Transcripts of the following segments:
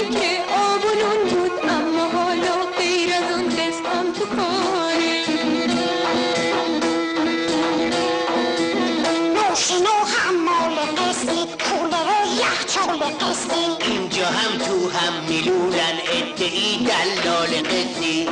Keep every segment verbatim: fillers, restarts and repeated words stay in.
زندگی که آبونون بود، اما حالا غیر از اون قسم تو کاره. نوشین و حمال قسطی، کولر و یخچال قسطی، اینجا هم تو هم میلونن ادعی دلال قسطی.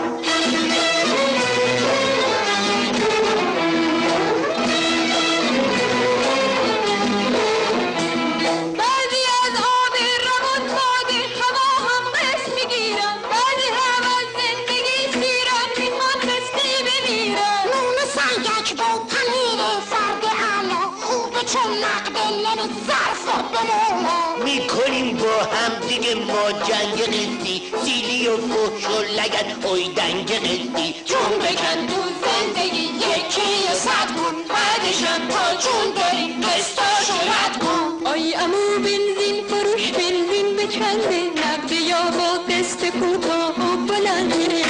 بعضی از آب روان باده هوا هم قسط میگیرن، بعضی هم از زندگی سیرن میخوان قسطی بمیرن. نون سنگک با پنیر فرد علا، خوبه چون نقد نمی ظرف به مولا. میکنیم با هم دیگه ما جنگ قسطی، سیلی و فحش و لگد اوی دنگ قسطی. جون بکن تو زندگی یکی و صد کن، بعدش هم تا جون داری قسطاشو رد کن. آی امو بنزین فروش بنزین به چنده، نقده یا با قسط کوتاه و بلنده.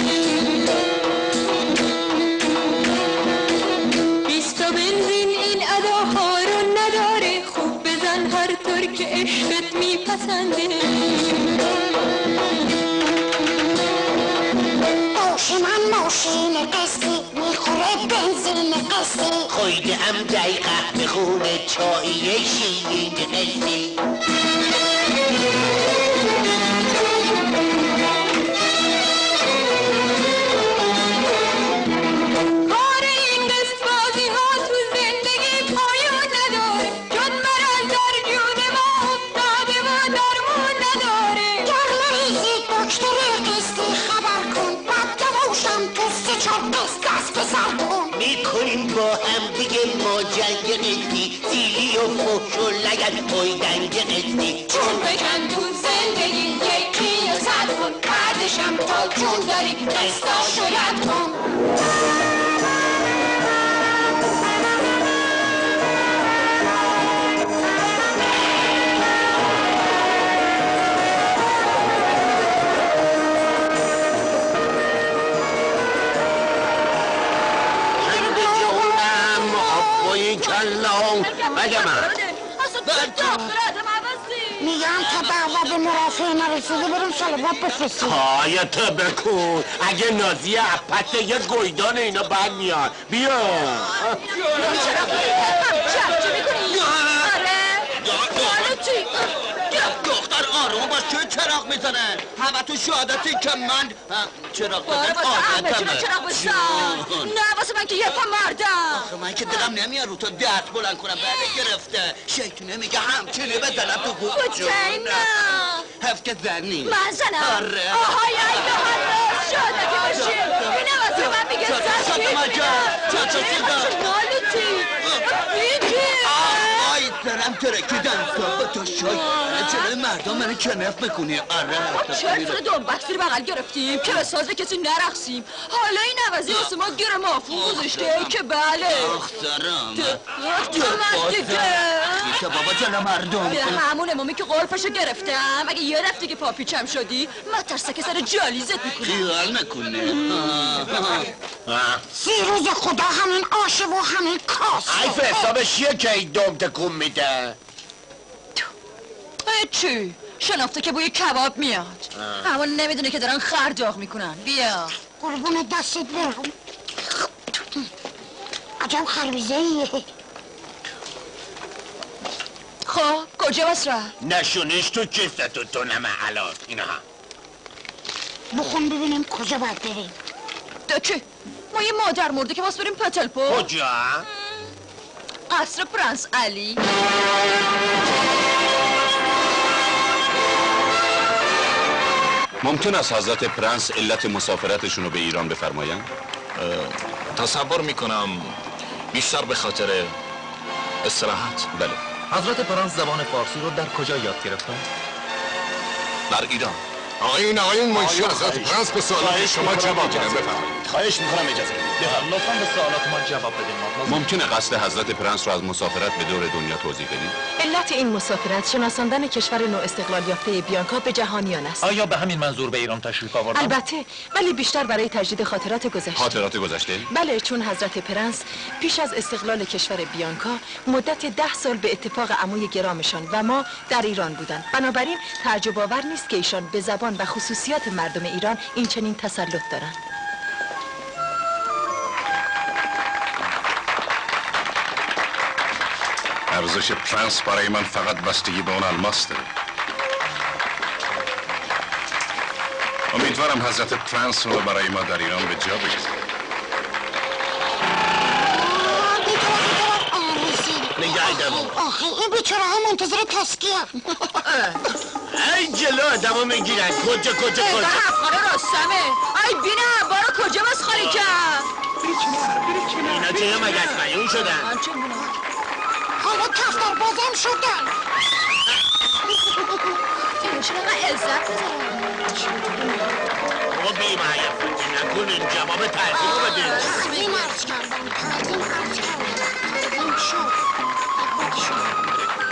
بیستا بنزین این اداها رو نداره، خوب بزن هر طور که عشقت میپسنده. باشه من ماشین قسطی، میخوره بنزین قسطی، خویده هم دقیقه به خونه چاییه شیرین قسطی. کار این قسط بازی ها تو زندگی پایان نداره، جز مرض در جون ما افتاده و درمون نداره. گر مریضی دکتر قسطی خبر کن، بعد دواشم تو سه چار قسط دست به سر کن. میکنیم با هم دیگه ما جنگ قسطی، سیلی و فحش و لگد اوی دنگ قسطی. چون بکن تو زندگی یکی و صد کن، بعدش هم تا جون داری قسطاشو رد کن. کلام بگه من میگم تا دعوا به مرافعه نرسیده بریم شلوات بفرستیم. پایتو بکن، اگه نازی اپت یه گویدان اینا بد میاد. بیا چه میکنی؟ آره چی؟ دختر آروم باش، چه چراغ میزنه؟ همه تو شهادتی که من چراغ باره زدن واسه همه عادتمه. چرا چراغ بسن؟ نه واسه من که یه پا مردم. آخه من که دلم نمیاد رو تو دست بلند کنم، بعد گرفته شیطونه میگه همچینی بزنم تو بود کجایی نه؟ هفت که زنی من زنم؟ آره. آهای ای به من راست شهادتی باشی. اینه واسه من میگه زن شد مجا چطور چیزا نالوتی بیدی آی سرم ترکیدن صبح تو شای چرا مردم منو کنف میکنی؟ آره چهل سال دنبک زیر بغل گرفتیم که به ساز کسی نرقصیم. حالا این عوضی واسه ما گیر مافون گذاشته که بله دخترم من دیگه بیشه بابا جلو مردم به همون امامی که قرفشو گرفتم اگه یه رفت دیگه پاپیچم شدی من ترسه که سر جالیزت میکنم. خیال نکنه سی روز خدا همین آشه و همین کاسه. حیف حسابش چیه که این دم تکون میده؟ چی؟ شناخته که بوی کباب میاد. اما نمیدونه که دارن خرداغ میکنن. بیا قربون دستت برم. عجب خربیزه ایه. خب کجا بس را؟ نشونش تو کیفت تو تو نمه حلال اینا هم بخون ببینیم کجا باید بریم. دکی ما یه مادر مرده که باز بریم پتلپو. کجا؟ قصر پرنس علی. ممکن است حضرت پرنس علت مسافرتشون رو به ایران بفرمایند؟ تصور میکنم بیشتر به خاطر استراحت. بله. حضرت پرنس زبان فارسی رو در کجا یاد گرفتن؟ در ایران. آقایون آقایون منشی حضرت پرنس به سوالات شما جواب میدن، بفرمایید. خواهش میکنم اجازه بدید. لطفاً به سوالات ما جواب بدین. ممکنه قصد حضرت پرنس را از مسافرت به دور دنیا توضیح بدید؟ علت این مسافرت شناساندن کشور نو استقلال یافته بیانکا به جهانیان است. آیا به همین منظور به ایران تشریف آوردن؟ البته، ولی بیشتر برای تجدید خاطرات گذشته. خاطرات گذشته؟ بله، چون حضرت پرنس پیش از استقلال کشور بیانکا مدت ده سال به اتفاق عموی گرامشان و ما در ایران بودند. بنابراین تعجب آور نیست که ایشان به زبان و خصوصیات مردم ایران این چنین تسلط دارند. ارزش پرنس برای من فقط بستگی به اون الماس داره. امیدوارم حضرت پرنس رو برای ما در ایران به جا بگذاره. نگه دمو آخه این بیچاره ها منتظر تسکیه. ای جلو آدمو میگیرن. کجا کجا کجا حفاره رستمه. ای بینه بارا کجا مسخاری کرد؟ اینا چه مگس بیون شدن؟ حالا کفتر بازم شدن. چرا عزت بابا بیم حیفتی نکنین. جواب ترتیب رو بدین. تقدیم عرض کردم. تقدیم عرض کردم. تقدیم شد. تقدیم شد.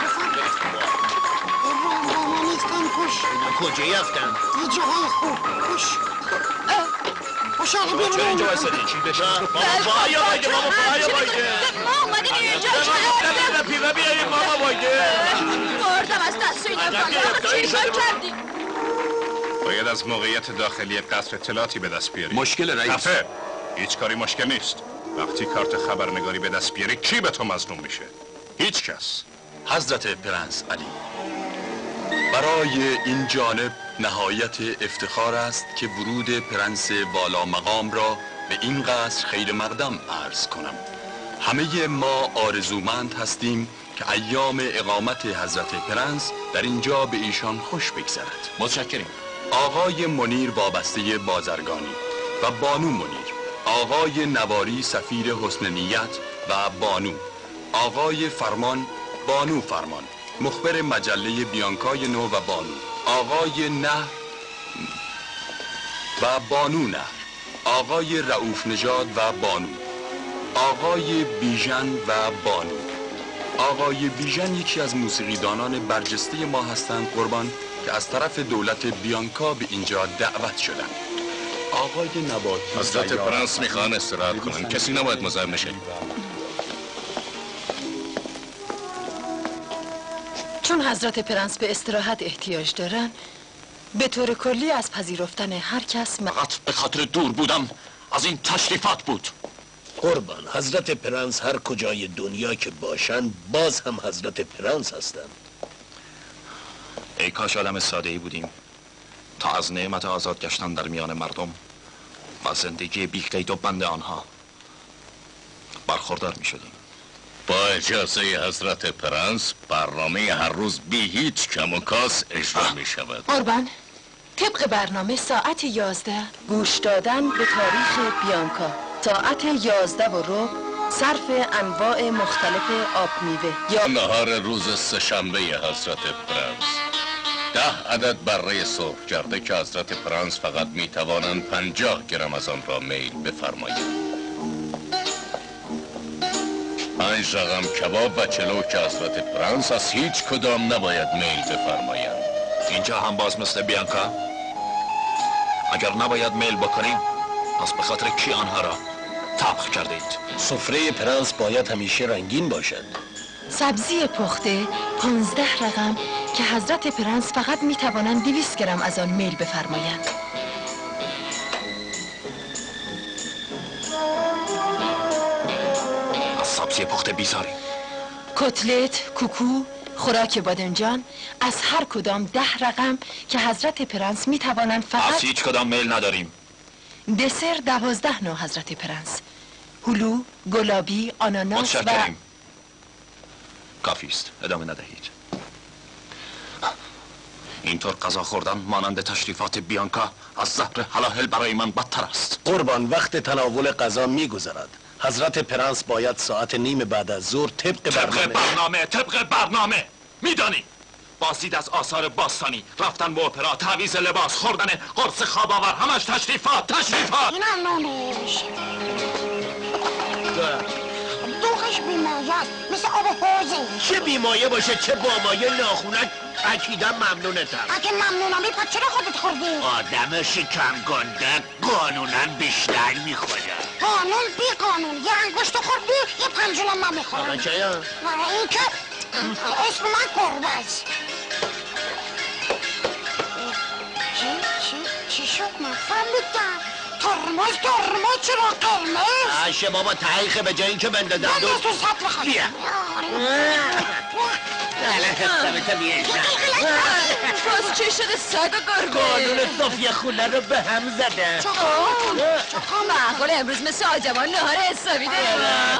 ابراهیم با ما نیستن پوش. اینا کجا یفتن؟ یه جاهای خوب پوش. پوش آقا بیرون. چرا اینجا وایسادی؟ چی بشه؟ بابا بایا بایده بابا بایا بایده. ما اومدیم اینجا بابا پیوه بیاییم بابا بایده. مردم از دست این افغان چی کار کردیم؟ باید از موقعیت داخلی قصر اطلاعاتی به دست بیاری. مشکل رئیس. خفه. هیچ کاری مشکل نیست. وقتی کارت خبرنگاری به دست بیاری کی به تو مظلوم میشه؟ هیچ کس. حضرت پرنس علی، برای این جانب نهایت افتخار است که ورود پرنس والا مقام را به این قصر خیر مقدم عرض کنم. همه ما آرزومند هستیم که ایام اقامت حضرت پرنس در اینجا به ایشان خوش بگذرد. متشکریم. آقای منیر وابسته بازرگانی و بانو منیر، آقای نواری سفیر حسن نیت و بانو، آقای فرمان بانو فرمان مخبر مجله بیانکای نو و بانو، آقای نهر و بانو نهر، آقای رؤوف نژاد و بانو، آقای بیژن و بانو. آقای بیژن یکی از موسیقیدانان برجسته ما هستند قربان، که از طرف دولت بیانکا به اینجا دعوت شدند. آقای نباتی حضرت پرنس میخوان استراحت کنن. کسی نباید مزاحم بشه. چون حضرت پرنس به استراحت احتیاج دارن، به طور کلی از پذیرفتن هر کس م... فقط به خاطر دور بودم از این تشریفات بود. قربان حضرت پرنس هر کجای دنیا که باشن باز هم حضرت پرنس هستن. ای کاش آدم ساده ای بودیم تا از نعمت آزاد گشتن در میان مردم و زندگی بی قید و بند آنها برخوردار می شدیم. با اجازه حضرت پرنس برنامه هر روز بی هیچ کم و کاس اجرا می شود. قربان، طبق برنامه ساعت یازده گوش دادن به تاریخ بیانکا، ساعت یازده و ربع صرف انواع مختلف آب میوه یا نهار روز سه‌شنبه حضرت پرنس، ده عدد بره سرخ کرده که حضرت پرنس فقط می توانند پنجاه گرم از آن را میل بفرمایند. پنج رقم کباب و چلو که حضرت پرنس از هیچ کدام نباید میل بفرمایند. اینجا هم باز مثل بیانکا؟ اگر نباید میل بکنیم پس به خاطر کی آنها را طبخ کردید؟ سفره پرنس باید همیشه رنگین باشد. سبزی پخته پانزده رقم که حضرت پرنس فقط می توانند دویست گرم از آن میل بفرمایند. از سبزی پخته بیزاری. کتلت، کوکو، خوراک بادمجان از هر کدام ده رقم که حضرت پرنس می توانند از فقط هیچ کدام میل نداریم. دسر دوازده نوع حضرت پرنس، هلو، گلابی، آناناس و متشکریم. کافی است، ادامه ندهید. اینطور غذا خوردن مانند تشریفات بیانکا از زهر هلاهل برای من بدتر است. قربان وقت تناول غذا میگذرد. حضرت پرنس باید ساعت نیم بعد از ظهر طبق طبق برنامه برنامه طبق برنامه میدانی بازدید از آثار باستانی، رفتن به اپرا، تعویض لباس، خوردن قرص خواب آور، همش تشریفات تشریفات. اینم نونش دوغش بیمایه است، مثل آب حوزه. چه بیمایه باشه چه بامایه ناخونک اکیدم ممنونتم. اگه ممنونمی پس چرا خودت خوردی؟ آدم شکم گنده قانونا بیشتر میخوره. قانون بی قانون، یه انگشت خوردی یه پنجولم من میخورم. آقا چیا؟ برای اینکه اسم من گربه است. چی؟ چی؟ چی شد من فهمیدم؟ ترمز ترمز چرا قرمز؟ عشه بابا تحقیقه به جای اینکه بندازم من دو تو سطل بخواهیم. بیا بله حسابت میشن. باز چه شده سگ گربه؟ قانون صفیه خونه رو به هم زده. چقدر معقول امروز مثل آجمان نهار حسابی داریم.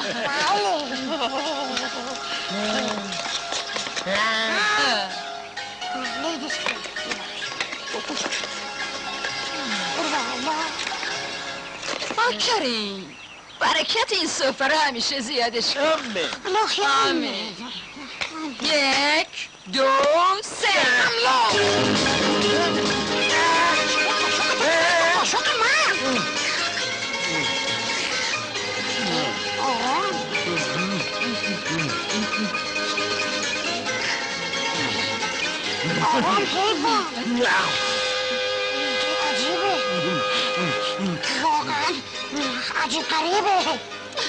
آکرین برکت این سفره رو همیشه زیادش کن. آمین. یک دو سه شوق من آرام حیوان عجیبه واقعا عجیب قریبه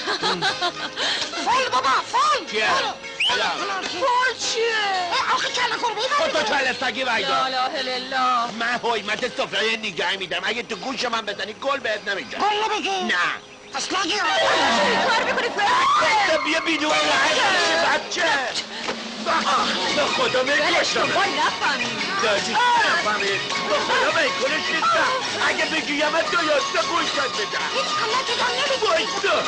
فال بابا فال فال چیه؟ آخه کله گربه خود تو کله سگی لا ویدا اله الا الله. من حیمت صفره نگه میدم اگه تو گوش من بزنی گل بهت نمیگم. گل بگی؟ نه پس نگی کار میکنی فرد؟ بیا بیدون بچه به خدا میگوشتم وای نفهمید داشتی نفهمید به خدا میکنش نیستم اگه بگیم تو یاسته گوشت بدم هیچ غلطی دار نمیگی وایستا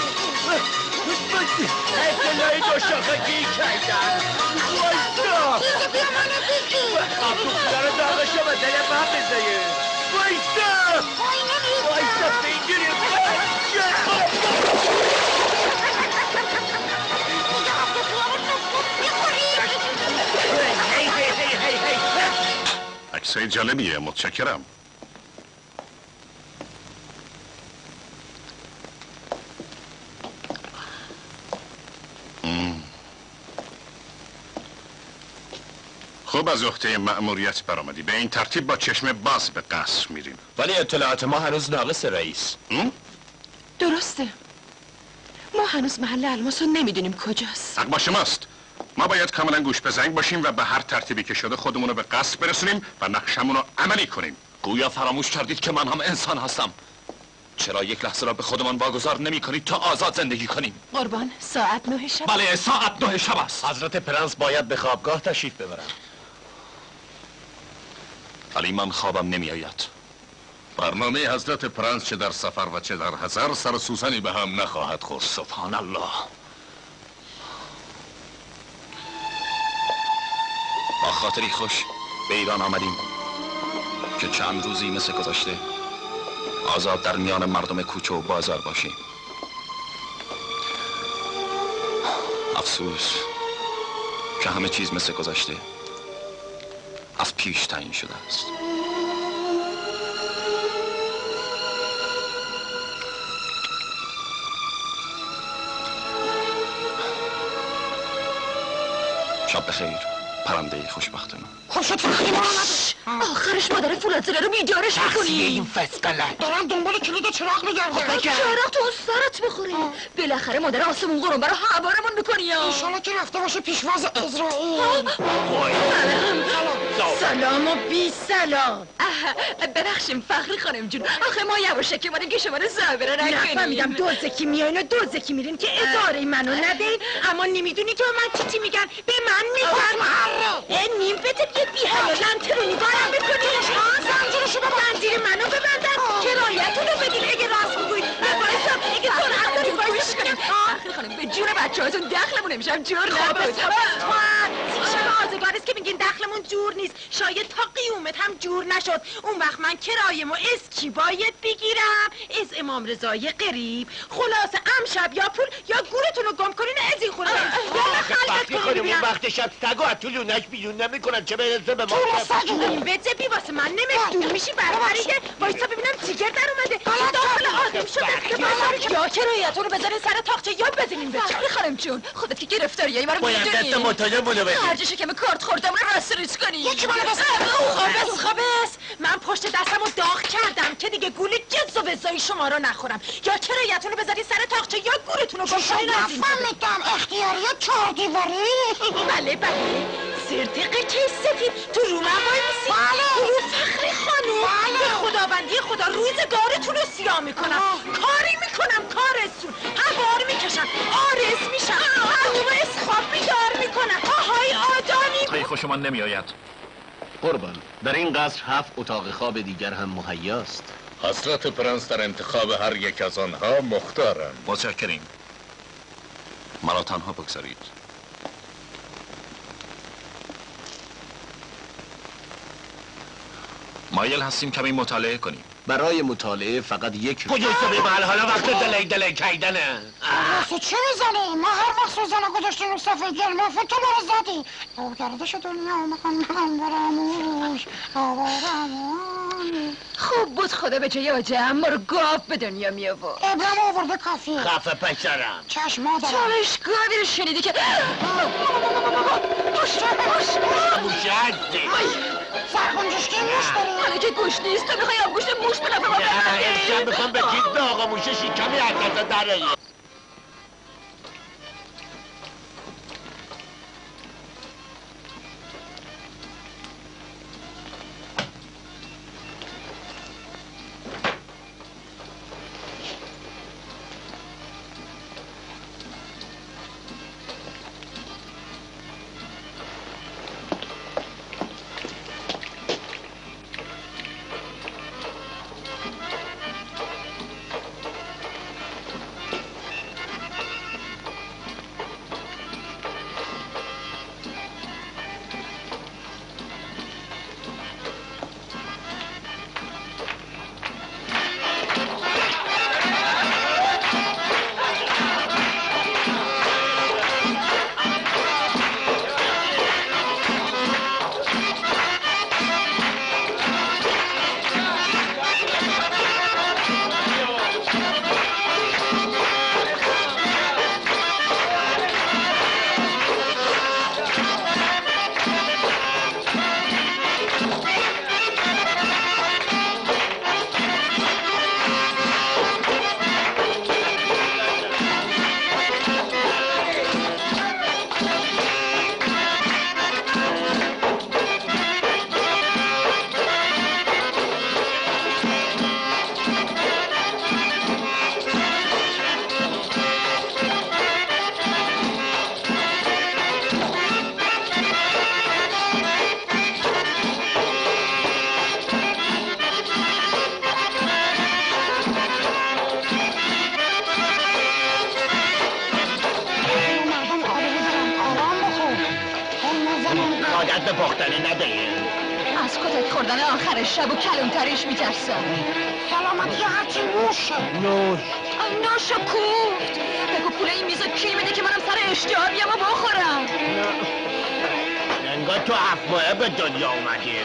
اطلاعی دو شاخه گی کردن وایستا دیگه بیا منو بگی آب تو خدا رو داغشو به دل من بزنی وایستا وای نمیگی وایستا بگیری عکسای جالبیه متشکرم. خب از عهده مأموریت برآمدی. به این ترتیب با چشم باز به قصر میریم. ولی اطلاعات ما هنوز ناقص رئیس. درسته ما هنوز محل الماس رو نمیدونیم کجاست. حق با شماست. ما باید کاملا گوش به زنگ باشیم و به هر ترتیبی که شده خودمون رو به قصد برسونیم و نقشمون رو عملی کنیم. گویا فراموش کردید که من هم انسان هستم. چرا یک لحظه را به خودمان واگذار نمی کنید تا آزاد زندگی کنیم؟ قربان ساعت نه شب. بله ساعت نه شب است. حضرت پرنس باید به خوابگاه تشریف ببرن. ولی من خوابم نمی آید. برنامه حضرت پرنس چه در سفر و چه در حضر سر سوزنی به هم نخواهد خورد. سبحان الله. با خاطری خوش به ایران آمدیم که چند روزی مثل گذشته آزاد در میان مردم کوچه و بازار باشیم. افسوس که همه چیز مثل گذشته از پیش تعیین شده است. شب بخیر پرنده خوشبخت من. خوشت وقتی ما آمد آخرش مادر فولادزله رو بیدارش میکنی. این فسقله دارم دنبال کلید چراغ میگردم چراغ تو اون سرت بخوری. بالاخره مادر آسمون قرون برای هوارمون میکنی. انشالله که رفته باشه پیشواز اسرائیل. سلام و بی سلام. ببخشیم فخری خانم جون آخه ما یواشکی مادیم که شما رو زابره نکنیم. نفهمیدم دوزه کی میاین و دوزه کی میرین که اداره منو ندین اما نمیدونی که من چی چی میگن به من میگن نیم بده یه بی حلالم ترونی بارم بکنی زنجیرشو ببند زنجیر منو ببندن کرایتون رو بدین اگه راست بگوید بایستم اگه سرعت داری بایست کنیم فخری خانم به جون بچه هاتون دخلمون نمیشم جور خب نبود. سبا تو شما آزگار است که میگین دخل همون جور نیست. شاید تا قیومت هم جور نشد. اون وقت من کرایمو از کی باید بگیرم؟ از امام رضای قریب. خلاصه امشب یا پول یا گورتون رو گم کنین از این خونه. یا خلقت کنین ببینم. وقت شب سگو از تو لونش بیرون نمیکنن چه برسه به ما. این بچه بی واسه من نمیدون میشی بربریده. وایسا ببینم جیگر در اومده. این داخل آدم شده. یا کرایتون رو بذارین سر تاقچه یا بزنین بچه. خانم جون خودت که گرفتاریایی مرا باید دست مطالعه مونو بدی. هرجشه که من کارت خوردم رو رستریز کنی. یکی منو بس خابس خابس من پشت دستم رو داغ کردم که دیگه گول جز و وزای شما رو نخورم. یا کرایتون رو بذارین سر تاقچه یا گورتون رو گم کنین از این. فهمیدم اختیاری یا چهار دیواری. بله بله سرتق کیس سفید تو رو من وای میسی. بله رو فخری خانوم. بله به خداوندی خدا روزگارتون رو سیاه میکنم. کاری میکنم کارستون. هوار میکشم آرز میشم. معلوم اسخاب بیدار میکنم. آهای آدمی. خیلی خوش من نمی آید. قربان در این قصر هفت اتاق خواب دیگر هم مهیاست. حضرت پرنس در انتخاب هر یک از آنها مختارند. متشکریم. مرا تنها بگذارید. مایل هستیم کمی مطالعه کنیم. برای مطالعه فقط یک کجای صبح محل حالا وقت دلی دلی کیدنه. راسو چه میزنی؟ ما هر وقت سوزنه گذاشتیم رو صفحه گرمافه تو ما رو زدی. او گردش دنیا مکن مکن براموش آورامون. خوب بود خدا به جای آجه ما رو گاف به دنیا می آورد. ابرم آورده کافی. خفه پسرم. چشم مادرم. چالش گاوی رو شنیدی که پشت پشت موشه هستی. سرخونجش که موش داری؟ حالا که گوش نیست تو میخوای آب گوشت موش به نفع ما نه امشب میخوام به جید به آقا موشه شیکمی حقیقت داره. عادت به پختنه ندهیم. از کتک خوردن آخر شب و کلونتریش میترسم. سلامتی هرچی موشه. نوش نوش و کوفت. بگو پول این میزو کی میده که منم سر اشتها بیام و بخورم. انگار تو هفت ماهه به دنیا اومدیم.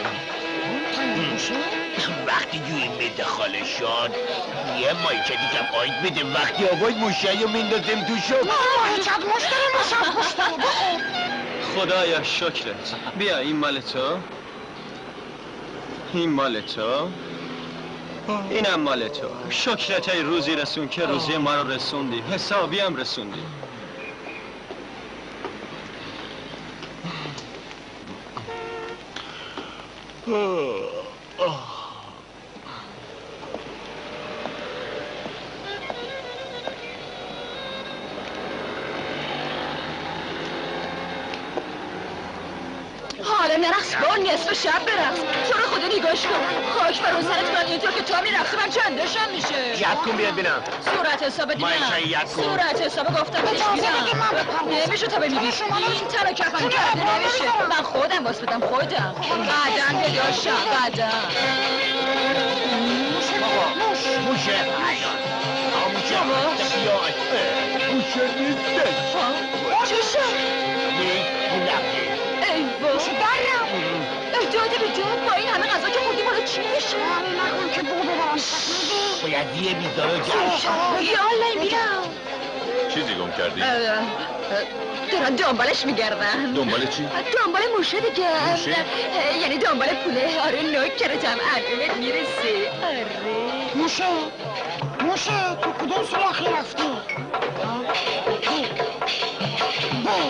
وقتی جوی میده خاله شد یه مایچه دیگه باید میدیم. وقتی آقای موشه رو میندازیم تو شب نه مایچت مشتری موشه مشتری بخور. خدایا شکرت. بیا این مال تو، این مال تو، اینم مال تو. شکرت ای روزی رسون که روزی ما رو رسوندی، حسابی هم رسوندی. حالا نرقص با نصف شب برقص. تو رو خدا نگاش کن. خاک بر اون سرت من اینطور که تا میرقصی من چندشم میشه. ید کن بیاد بینم. صورت حساب دیدم. مایشه ید کن. صورت حساب گفتم پیش بیدم. نمیشه تا ببینی. این تر کفن کرده نمیشه. من خودم باز بدم خودم. قدم بداشم قدم. موشه حیان. موشه سیاه. موشه نیستش. چی شد؟ ای با اجاده به جان با این همه غذا که خوردی مالا چی میشه؟ نکن که بو ببرم باید یه بیدارو گرد. یالا میرم. چیزی گم کردی؟ دارن دنبالش میگردن. دنبال چی؟ دنبال موشه دیگه. موشه؟ یعنی دنبال پوله. آره نوکرتم عقلت میرسه. آره موشه موشه تو کدوم سلاخی رفتی؟ بو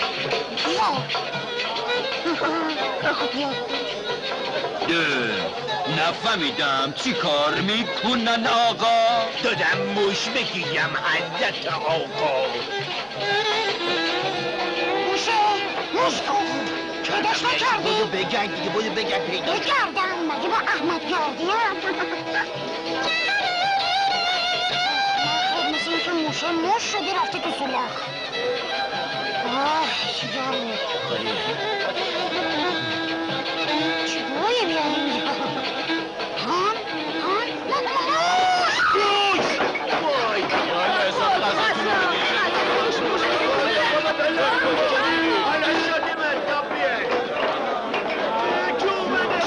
نفهمیدم چی کار میکنن آقا؟ دادم موش بگیم حضرت آقا. موشه موش کن پیداش نکردی؟ بودو بگن دیگه بودو بگن پیداش بگردم مگه با احمد گردیم؟ مثل اینکه موشه موش شدی رفتی تو سلاخ. آه چی جاروه چی بویی بیا اینجا؟ هان؟ هان؟ موش! وای حالا حساب غذاتون رو بدید. حالا شدی من تا بیه. جومنه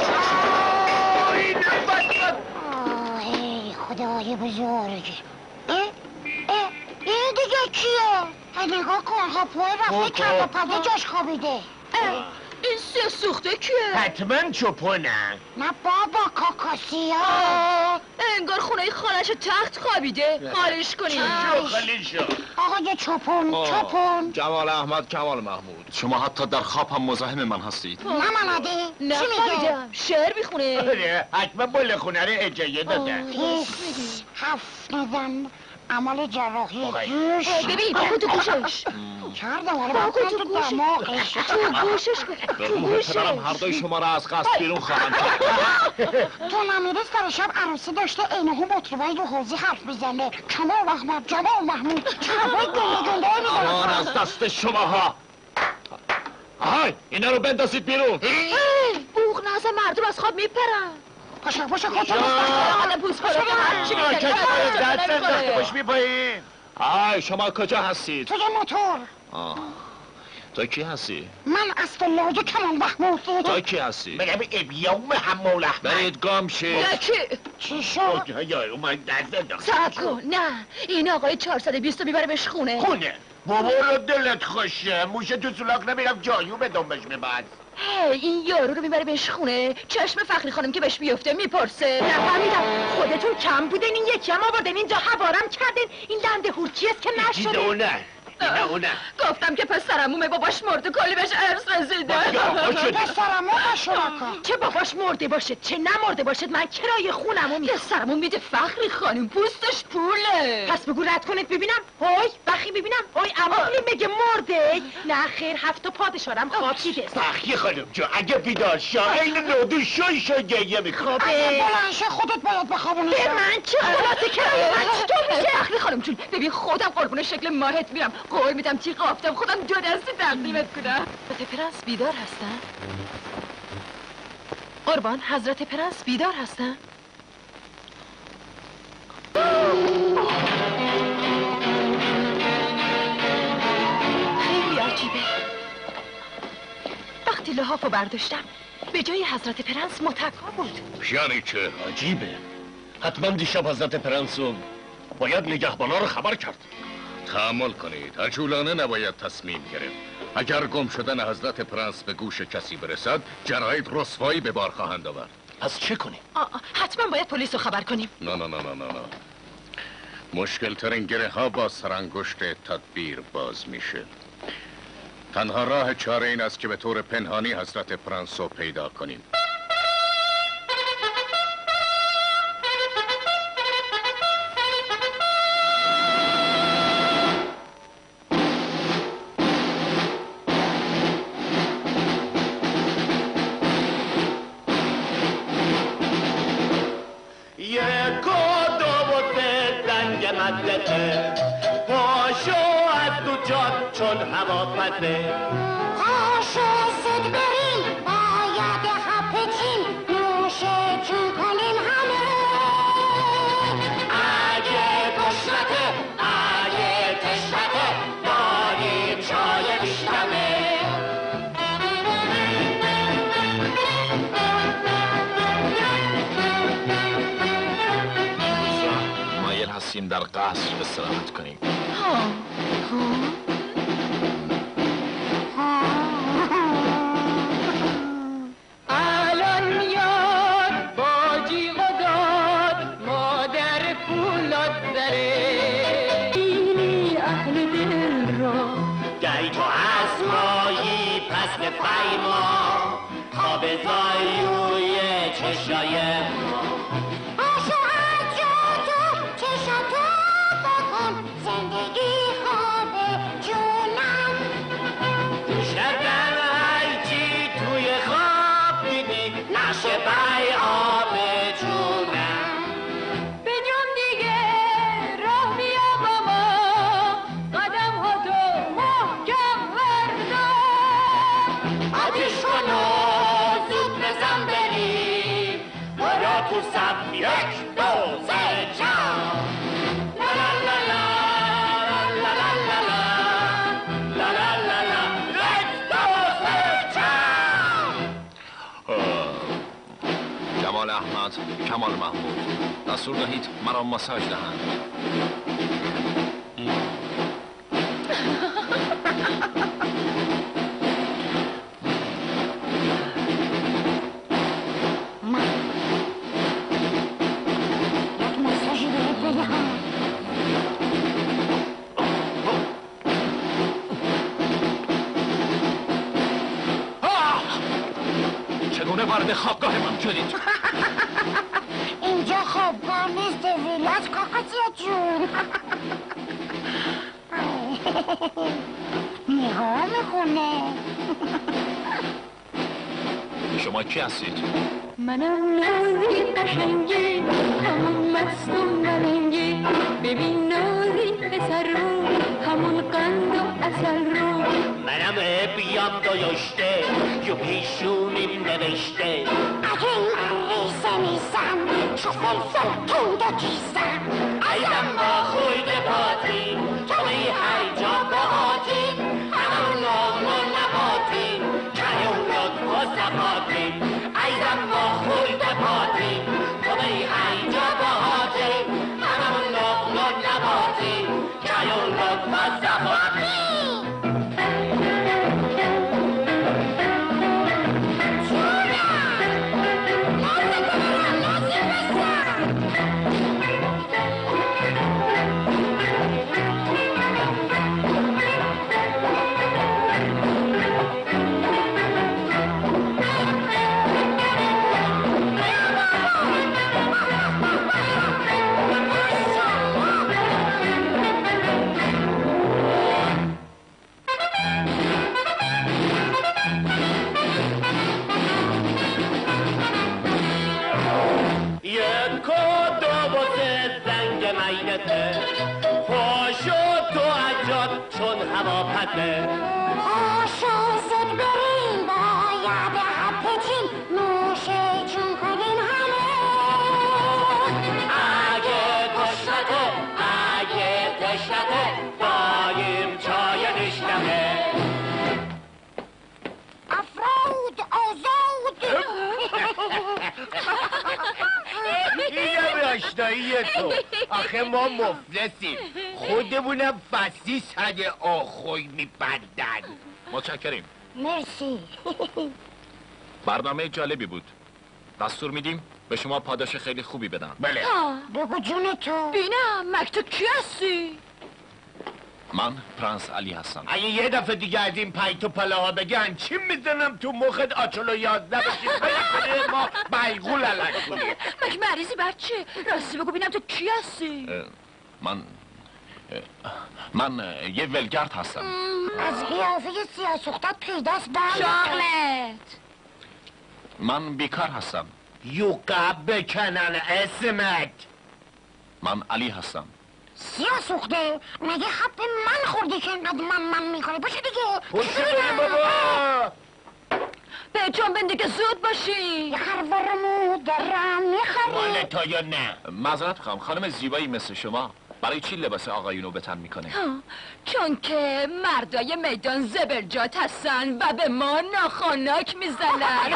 آی نفت. آه ای خدای بزرگ. اه؟ اه؟ این دیگه کیه؟ نگاه کن هاپوه رفته کم و پده جاش خوابیده. این سه سوخته کیه؟ حتما چپونه. نه بابا کاکاسیا. انگار خونه خالش تخت خوابیده. خالش کنیم. شو خالی شو. آقای چپون چپون. جمال احمد کمال محمود، شما حتی در خواب هم مزاحم من هستید. نمانده چی میگه؟ نفهمیدم شعر میخونه. آره حتما بله خونه رو اجایه داده. پیس هفت نزن عمل جراحی گوش. ببین بگو تو گوشش. کردم حالا بکنم تو دماغش. تو گوشش تو گوشش. پدرم هر دوی شما را از قصد بیرون خواهم کرد. تو نمیره سر شب عروسی داشته اینه هم مطربای رو حوزی حرف بزنه. کمال احمد جمال محمود چربای گنده گنده امان میزنه. از دست شماها. آهای اینا رو بندازید بیرون. بوغ نزن مردم از خواب میپرن. پاشا پاشا خودتو آدم پوست کنه هرچی میگه دست انداخته باش می پایین. آهای شما کجا هستید؟ تو یه موتور. آه. تو کی هستی؟ من اسفالله کمال محمود. تو کی هستی؟ بگم ابیام حمول احمد. برید گم شید. یکی چی شد؟ یا اومد دست انداخته. صبر کن نه این آقای چهارصد و بیست رو میبره بهش خونه. خونه بابا رو دلت خوشه. موشه تو سلاخ نمیرم جایو به دنبش میبند. هی این یارو رو میبره بهش خونه. چشم فخری خانم که بهش بیفته میپرسه. نفهمیدم خودتون کم بودین این یکی هم آوردین اینجا حوارم کردین. این دنده هورچیست که نشده. دیده اونه دیده اونه. گفتم که پسرمومه باباش مرده کلی بهش ارث رسیده. پسرمو باشو نکن. چه باباش مرده باشه چه نمرده باشد من کرای خونمو میدم. پسرمون میده فخری خانم پوستش پوله. پس بگو رد کنید ببینم. هوی بخی ببینم. هوی امالی میگه مرده. نه خیر هفت تا پادشارم خواب دیده. بخی خانم جو اگه بیدار شا این نودو شوی شو گریه میخوابه. اگه بلنشه خودت باید بخوابونی. به من چه خلاصه کرایه من چطور میشه؟ فخری خانم جون ببین خودم قربون شکل ماهت میرم. قول میدم تیغ آفتم خودم دو دستی تقدیمت کنم. حضرت پرنس بیدار هستن؟ قربان حضرت پرنس بیدار هستن؟ خیلی عجیبه. وقتی لحافو برداشتم به جای حضرت پرنس متکا بود. یعنی چه؟ عجیبه. حتما دیشب حضرت پرنسو باید نگهبانا رو خبر کرد. تحمل کنید عجولانه نباید تصمیم گرفت. اگر گم شدن حضرت پرنس به گوش کسی برسد جراید رسوایی به بار خواهند آورد. پس چه کنیم؟ آه حتما باید پلیس رو خبر کنیم. نه نه نه نه نه نه مشکل ترین گره ها با سرانگشت تدبیر باز میشه. تنها راه چاره این است که به طور پنهانی حضرت پرنس رو پیدا کنیم. مدته پاشو از تو جاد چون هوا پته پاشو زود بریم باید خپچیم نوشه چون کنیم همه اگه گشنته اگه تشنته داریم چای بیشتمه مایل هستیم در قصر استراحت کنیم. الان میاد با جیغ و داد مادر فولاد داره اینی اهل دل را گری تو از مایی پس به پیما خواب زایوی چشای ما پاشو از جا تو چشاتو بکن زندگی خوابه جونم شدن هرچی توی خواب دیدی نشه بیام جونم به جون دیگه راه بیا با ما قدم ها تو محکم بردار آتیش کن و زود بزن بریم برا تو سب یک دو سه چار لا لا لا لا لا لا لا لا لا لا لا یک دو سه چار جمال احمد، کمال محمود، دستور دهید مرا ماساژ دهند. یک مساژی بهت بدهم چگونه وارد خوابگاه من شدید؟ اینجا خوابگاه نیست ویلاج کاکاتیا جون نگاه میکنه شما کی هستید؟ منم نازی قشنگی همون مستم ملنگی ببین نازی پسر رو همون قند و اصل رو منم بیام دویشته جو پیشونیم نوشته اگه من ریسه نیستم چو فلفل تند و چیزم ایدم با خوی پاتی تو می هر جا بهاتی همون نام و نباتی کنیونات و زباتی ایدم با خوی پاتی تو می هر جا بهاتی همون نام و نباتی کنیونات و زباتی یک و دو و سه زنگ مینته پاشو تو عجب چون هوا پته پاشو زود بریم باید خپچیم نوشه چون کنیم همه اگه گشنته اگه تشنته داریم چای نشنمه افراد آزاد اینم آشنایی تو آخه ما مفلسیم خودمونم فسی صد آخوی میبندن متشکریم. مرسی برنامه جالبی بود. دستور میدیم به شما پاداش خیلی خوبی بدن. بله بگو جون تو بینم مکتوب کی هستی؟ من پرنس علی هستم. اگه یه دفعه دیگه از این پیتو پلاها بگن چی میزنم تو مخت آچلو یازده بشید بکنه ما بیغول علک کنیم. مگه مریضی بچه؟ راستی بگو بینم تو کی هستی؟ من من یه ولگرد هستم. از قیافه سیاه سختت پیداست بند شاغلت من بیکار هستم. یوقع بکنن اسمت. من علی هستم. سیاه سوخته مگه حب من خوردی که اینقدر من من میکنه باشه دیگه پشت بریم بابا به جان بنده که زود باشی یه خروارمو دارم میخری مال تا یا نه معذرت میخوام خانم زیبایی مثل شما برای چی لباس آقایونو به تن میکنه؟ چون که مردای میدان زبرجات هستن و به ما ناخنک میزنن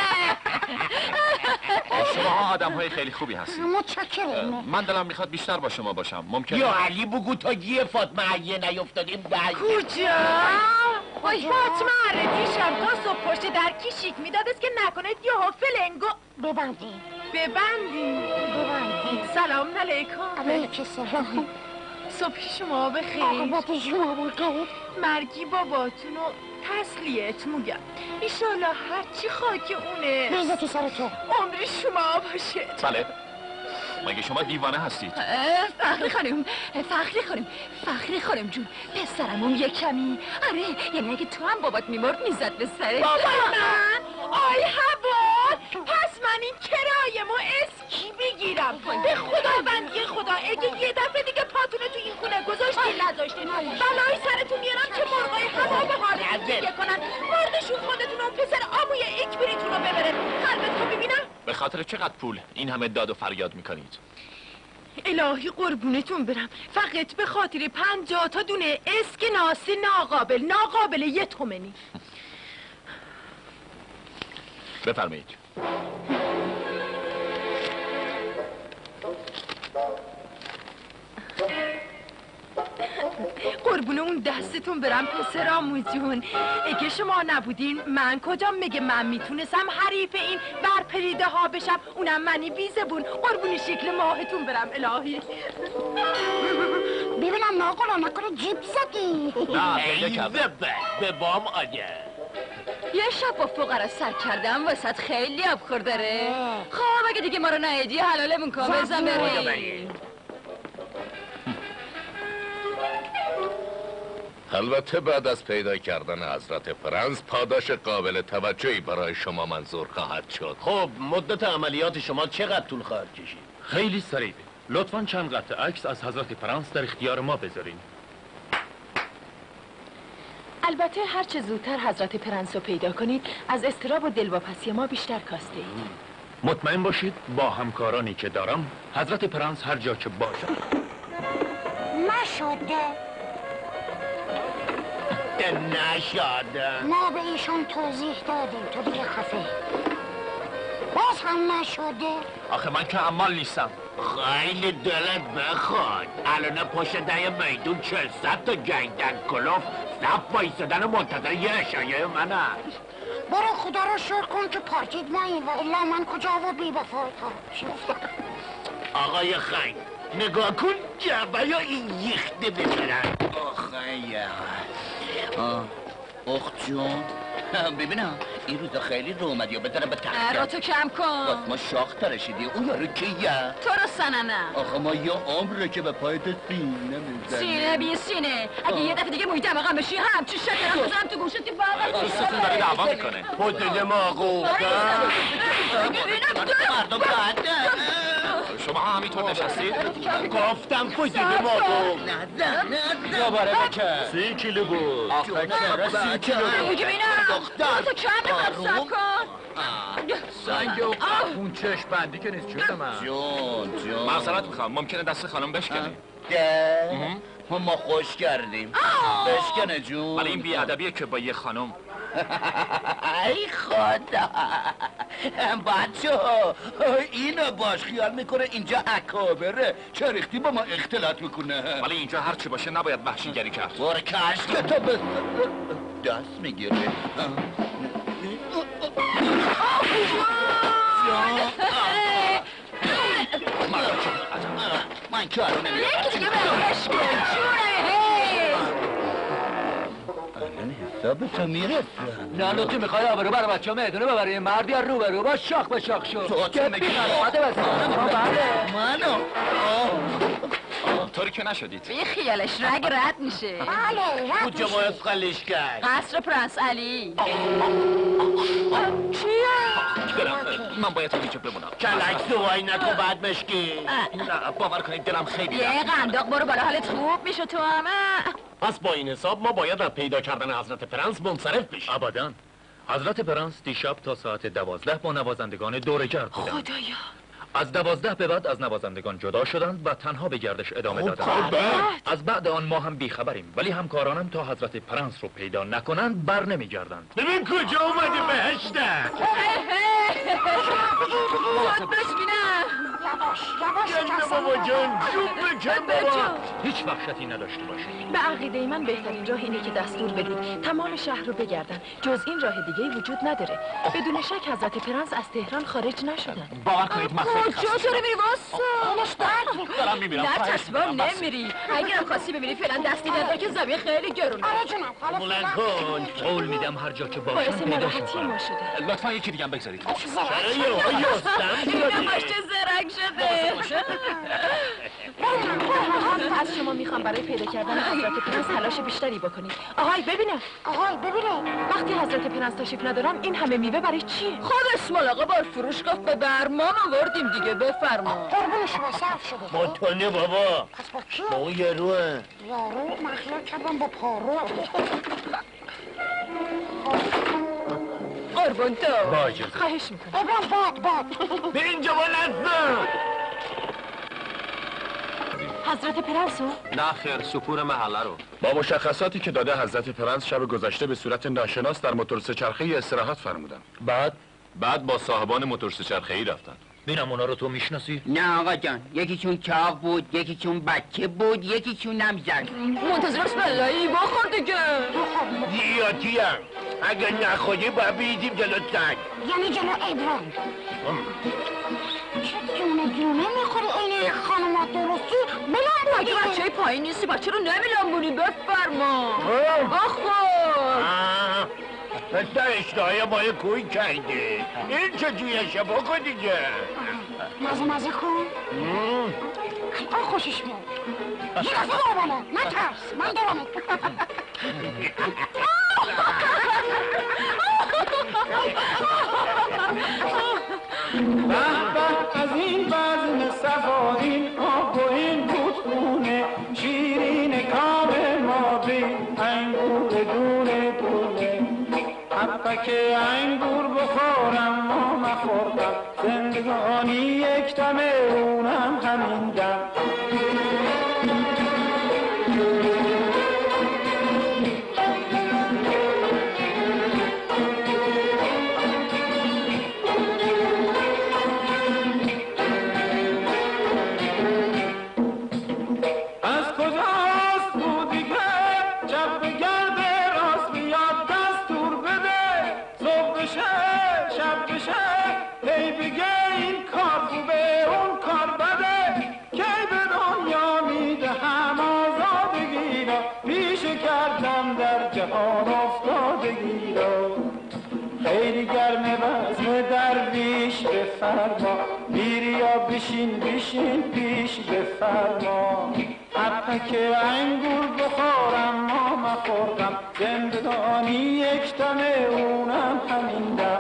شما ها آدم های خیلی خوبی هستید. متشکرم من دلم میخواد بیشتر با شما باشم ممکنه؟ یا علی بگو تا گیه فاطمه عیه نیفتادیم بعد کجا؟ وای فاطمه اره دیشب تا صبح پشت در کیشیک میدادست که نکنید یهو فلنگو ببندی ببندی ببندی سلام علیکم علیک سلام صبح شما بخیر عقبت شما بخیر مرگی باباتونو تسلیت میگم ایشالا هرچی خاک اونه بیزتی سر تو عمری شما باشه بله مگه شما دیوانه هستید؟ فخری خانم فخری خانم فخری خانم جون پسرمون یه کمی آره یعنی اگه تو هم بابات میمرد میزد به سرت بابا من آی هوا پس من این کرایمو اسکی بگیرم به خداوندی خدا اگه یه دفعه دیگه پاتونه تو این خونه گذاشتین نذاشتین بلای سرتون میارم که مرغای هوا به حالتون دیگه کنن مردشون خودتون اون پسر آموی اکبریتون رو ببره قلبتون ببینم به خاطر چقدر پول این همه داد و فریاد میکنید؟ الهی قربونتون برم فقط به خاطر پنجاه تا دونه اسک ناسی ناقابل ناقابل یه تومنی بفرمایید. قربون اون دستتون برم پسرامو جون اگه شما نبودین من کجا میگه من میتونستم حریف این برپریده ها بشم اونم منی بیزبون قربون شکل ماهتون برم الهی ببینم ناقلا نکنه جیب زدی ایوه به به بام آگه یه شب با فقرا سر کردم وسط خیلی ابخور داره خب اگه دیگه ما رو نهیدی حلالمون کن بزن بریم البته بعد از پیدا کردن حضرت پرنس پاداش قابل توجهی برای شما منظور خواهد شد. خب مدت عملیات شما چقدر طول خواهد کشید؟ خیلی سریع. لطفاً چند قطعه عکس از حضرت پرنس در اختیار ما بذارین. البته هر چه زودتر حضرت پرنس رو پیدا کنید از اضطراب و دلواپسی ما بیشتر کاسته اید. مطمئن باشید با همکارانی که دارم حضرت پرنس هر جا که باشد نشده نشده ما به ایشون توضیح دادیم تو دیگه خفه باز هم نشده آخه من که عمال نیستم خیلی دلت بخواد الان پشت ده میدون چهل صد تا گنگدن کلوف صف بایستدن و منتظر یه اشایه من هست برو خدا رو شکر کن که پارتید مایی و الا من کجا و بی بفا آقای خنگ نگاه کن جبه یا این یخته ببرن آخه یه اخت جون ببینم این روزا خیلی رو اومدی یا بذاره به تخت رو تو کم کن باز ما شاخ ترشیدی اون یارو کیه تو رو سننه آخه ما یه عمره که به پایت سینه میزنی سینه بی سینه اگه یه دفعه دیگه محیط دماغم بشی هم چی شکرم بزنم تو گوشتی فقط دوستتون داره دعوا میکنه خود دماغو مردم بعد شما همینطور نشستید؟ گفتم خود دماغو نزن نزن دوباره بکن سی کیلو بود آخه چرا سی کیلو بود بگی بینم تو کم میخواد سب کن سنگ و اون چشم بندی که نیست جون من جون جون معذرت میخوام ممکنه دست خانم بشکنه ده ما خوش کردیم بشکنه جون ولی این بیادبیه که با یه خانم ای خدا بچه ها اینو باش خیال میکنه اینجا اکابره چه ریختی با ما اختلاط میکنه ولی اینجا هرچی باشه نباید وحشیگری کرد بار کش که تو به دست میگیره من کارو نمیدونم یکی دیگه برش کن جونه الان حساب تو میرسم نه لطفی میخوای آبرو برای بچه ها میدونه ببری مردی ها رو برو با شاخ به شاخ شد تو چه میگی؟ منو طوری که نشدید به خیالش رگ رد میشه بله رد کجا ما افقلش کرد قصر پرنس علی برم من باید همینجا بمونم. کلک سوای نکن بعد مشکی. نه باور کنید دلم خیلی یه قنداق برو بالا حالت خوب میشه تو همه. پس با این حساب ما باید از پیدا کردن حضرت پرنس منصرف بشیم. ابداً. حضرت پرنس دیشب تا ساعت دوازده با نوازندگان دورگرد بودند. خدایا. از دوازده به بعد از نوازندگان جدا شدند و تنها به گردش ادامه دادند. از بعد آن ما هم بیخبریم، ولی همکارانم تا حضرت پرنس رو پیدا نکنند بر نمیگردند. ببین کجا اومده بهشته. خود بشبینم. یواش یواش جنب بابا جان جون بکن بابا. هیچ وحشتی نداشته باشید. به عقیده من بهترین راه اینه که دستور بدید تمام شهر رو بگردن. جز این راه دیگه وجود نداره. بدون شک حضرت پرنس از تهران خارج نشدن. باور کنید من خیلی خسته کجا تو رو میری واسه؟ دارم میبینم. نه چشمام نمیری. اگر خواستی ببینی فعلا دستی نده که زمین خیلی گرونه. آره جونم حالا بلند کن. قول میدم هر جا که باشم باعث پیدا ناراحتی ما شده. لطفا یکی دیگه هم بگذارید. اینم باش چه زرنگ شده. از شما میخوام برای پیدا کردن حضرت پرنس تلاش بیشتری بکنید. آهای ببینم. آهای ببینه. وقتی حضرت پرنس تشریف ندارن این همه میوه برای چی؟ خود اسمال آقا بار فروش گفت به برمام آوردیم دیگه بفرما. قربون شما صرف شده. با تونه بابا. پس با کی؟ با اون یاروه. یارو مخیال کردم با پارو. قربون تو. با اجازه. خواهش میکنم. ابرام باد باد. به اینجا بلند حضرت پرنسو؟ نه خیر سپور محله رو. با مشخصاتی که داده حضرت پرنس شب گذشته به صورت ناشناس در موتور سه‌چرخه‌ای استراحت فرمودن. بعد بعد با صاحبان موتور سه‌چرخه‌ای رفتن. ببینم اونا رو تو میشناسی؟ نه آقا جان، یکیشون چاق بود، یکیشون بچه بود، یکیشون هم زن. منتظر بسم اللهی بخور دیگه. زیادی هم اگر نخوری باید بیدیم جلو سنگ. یعنی جلو ابرام. چه جونه جونه میخوری اینه خانمات درستی؟ بلند اگه بگی. بچه پایین نیستی بچه رو نمیلنبونی بفرما. بخور. مثل اشتهای مای کوی کنده. این چه جویشه بکن دیگه. مزه مزه کن. آه خوشش میاد. یه دفعه برو بالا نترس من دارمت. به به از این بزم صفا این آب و این بودخونه شیرین کام مابین انگور دونه دونه حبک انگور بخورم ما مخوردم زندگانی یک دمه اونم همین دم خیلی گرمه بزم درویش بفرما بیریا بشین بشین پیش بفرما حبک انگور بخورم ما مخورم زندگانی یک دمه اونم همین دم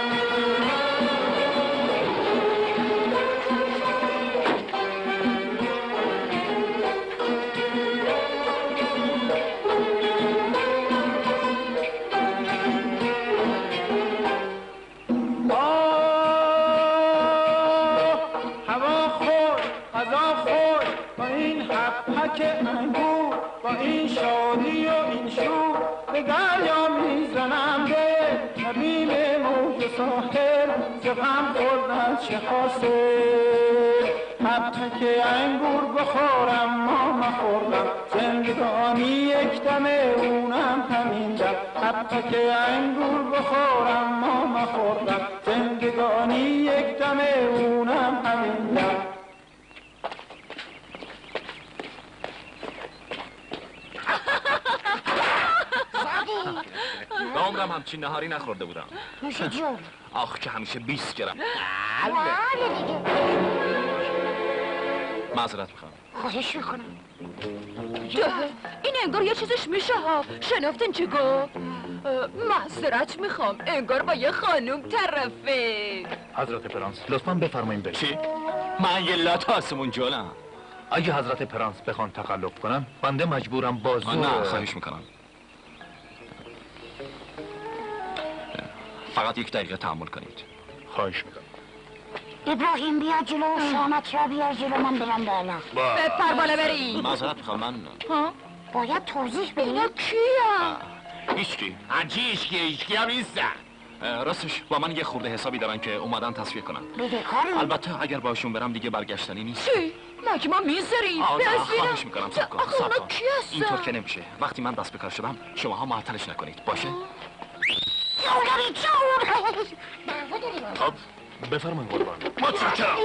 انگور با این شادی و این شور به دریا میزنم به نبیم موج ساحل زغم خوردن چه حاصل حبک انگور بخورم ما مخوردم زندگانی یک دمه اونم همین دم حبک انگور بخورم ما مخوردم زندگانی یک دمه اونم همین دم به عمرم همچین نهاری نخورده بودم. نوش جون. آخ که همیشه بیست گرم. بله دیگه. معذرت میخوام. خواهش میکنم. این انگار یه چیزش میشه ها. شنفتین چی گفت؟ معذرت میخوام، انگار با یه خانوم طرفه. حضرت پرنس لطفاً بفرمایید برید. چی؟ من یه لات آسمون جلم. اگه حضرت پرنس بخوان تقلب کنن بنده مجبورم بازو. نه خواهش میکنم. فقط یک دقیقه تحمل کنید. خواهش میکنم. ابراهیم بیا جلو، شامت را بیار جلو، من برم بالا. بپر بالا بری. معذرت میخوام من ها؟ باید توضیح بدی. اینا کیه؟ هیچکی. هنچی هیچکی هیچکی هم نیستن. راستش با من یه خورده حسابی دارن که اومدن تصفیه کنن. بده کارو. البته اگر باشون برم دیگه برگشتنی نیست. چی؟ مگه ما میذاریم؟ آه نه بزیرم. خواهش میکنم صبر کن. آخه صبر اونا کن. کی هستن؟ اینطور که نمیشه. وقتی من دست به کار شدم شماها معطلش نکنید باشه؟ خب بفرمایید قربان. متشکرم.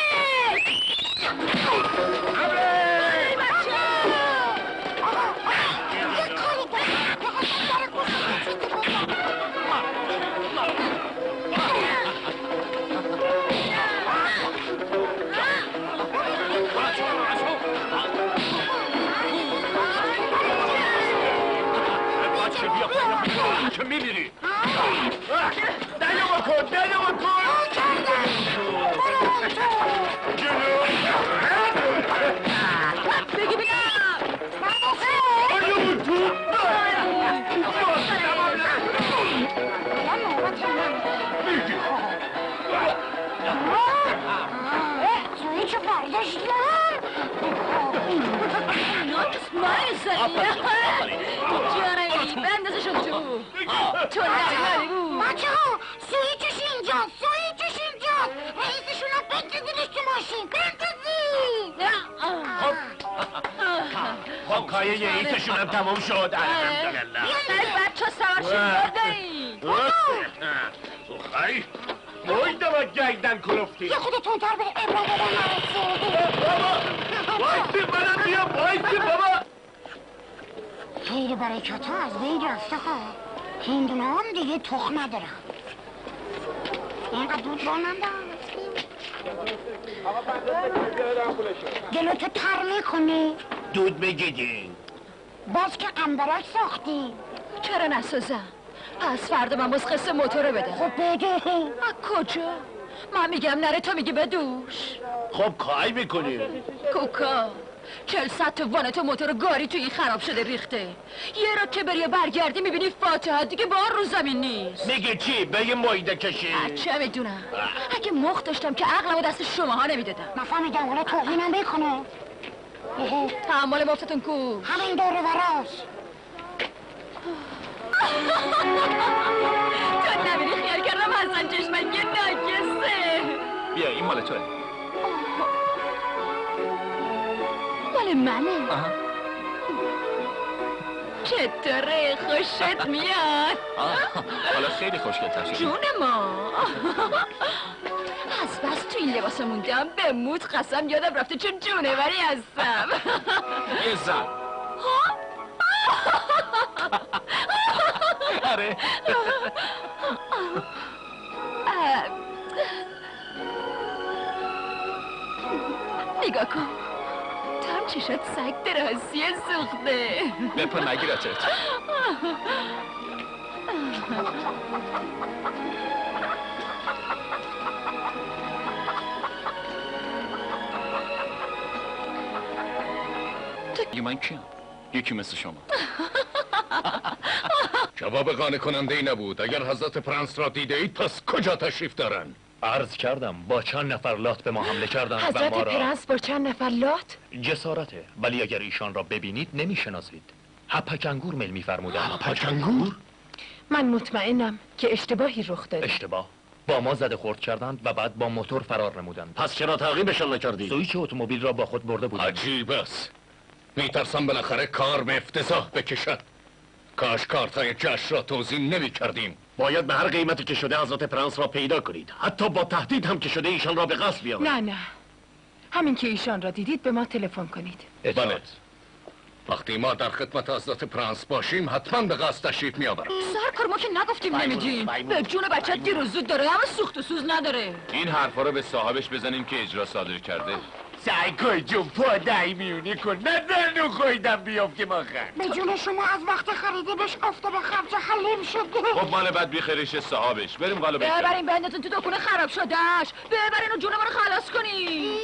که میمیری دنیا بکن دنیا بکن بگی بگم سویی چه برداشتی؟ مای زنی جانمی بندازشون تو تو نگاری بود بچه ها سویی چش اینجا سویی چش اینجا رئیسشون رو بندازینش تو ماشین بندازین. خب کایه یه ایتشون هم تموم شد الحمدلله. ای بچه سوارشون بردارین خیلی مویده با گیدن کلفتی. یه خود تونتر به ابرام بابا نرسه. بابا بایستی منم بیا بایستی بابا. خیلی برکت ها از بین رفته خواه. هندونه هم دیگه تخ ندارم. اینقدر دود با من دلتو تر میکنی؟ دود بگیدین. باز که قنبرک ساختی. چرا نسازم؟ پس فردا من باز قصه موتوره بده. خب بده. از کجا؟ من میگم نره تو میگی بدوش. خب کای میکنی؟ کوکا چل صد تا وانت موتور گاری توی این خراب شده ریخته. یه را که بری برگردی میبینی فاتحه دیگه بار رو زمین نیست. میگه چی؟ به یه مایده کشی؟ چه میدونم. اگه مخ داشتم که عقلمو دست شماها نمیدادم. نفهمیدم ولی توهینم بکنه. تحمل مفتتون کو؟ همین دوره براست. تو نمیری خیال کردم حسن چشمک یه ناکسه. بیا این مال توه. مال منه؟ چطوره؟ خوشت میاد؟ حالا خیلی خوشگل‌تر شدی. جون ما از بس تو این لباس موندم به موت قسم یادم رفته چون جونوری هستم. یه زن. آره نگاه کن تو هم چشات سگ دراسی سوخته. بپا نگیرتت. یه من کیم؟ یکی مثل شما. جواب قانع کننده ای نبود. اگر حضرت پرنس را دیده اید پس کجا تشریف دارن؟ عرض کردم با چند نفر لات به ما حمله کردن و حضرت ما را پرنس با چند نفر لات؟ جسارته، ولی اگر ایشان را ببینید نمیشناسید. هپک انگور میل میفرمودن. هپک انگور؟ من مطمئنم که اشتباهی رخ داده. اشتباه؟ با ما زده خورد کردند و بعد با موتور فرار نمودند. پس چرا تعقیبشان نکردی؟ سویچ اتومبیل را با خود برده بودند. عجیب است. میترسم بالاخره کار به افتضاح بکشد. کاش کارتای جشن را توضیح نمی کردیم. باید به هر قیمتی که شده حضرت پرنس را پیدا کنید. حتی با تهدید هم که شده ایشان را به قصد بیاورید. نه نه همین که ایشان را دیدید به ما تلفن کنید. بله. وقتی ما در خدمت حضرت پرنس باشیم حتما به قصد تشریف میآورم. سرکار ما که نگفتیم نمیدیم. به جون بچه دیر و زود داره، همه سوخت و سوز نداره. این حرفا رو به صاحبش بزنیم که اجرا صادر کرده. سعی کن جون پادهی میونی کن نه دنو خویدم بیافتی ما خرد به جون شما از وقت خریدیمش افتاده خرج حلیم شده. خب مال بد بیخیرش صاحبش بریم قالو بکنیم. ببرین بندتون تو دکونه خراب شدهش. ببرین و جون ما رو خلاص کنین.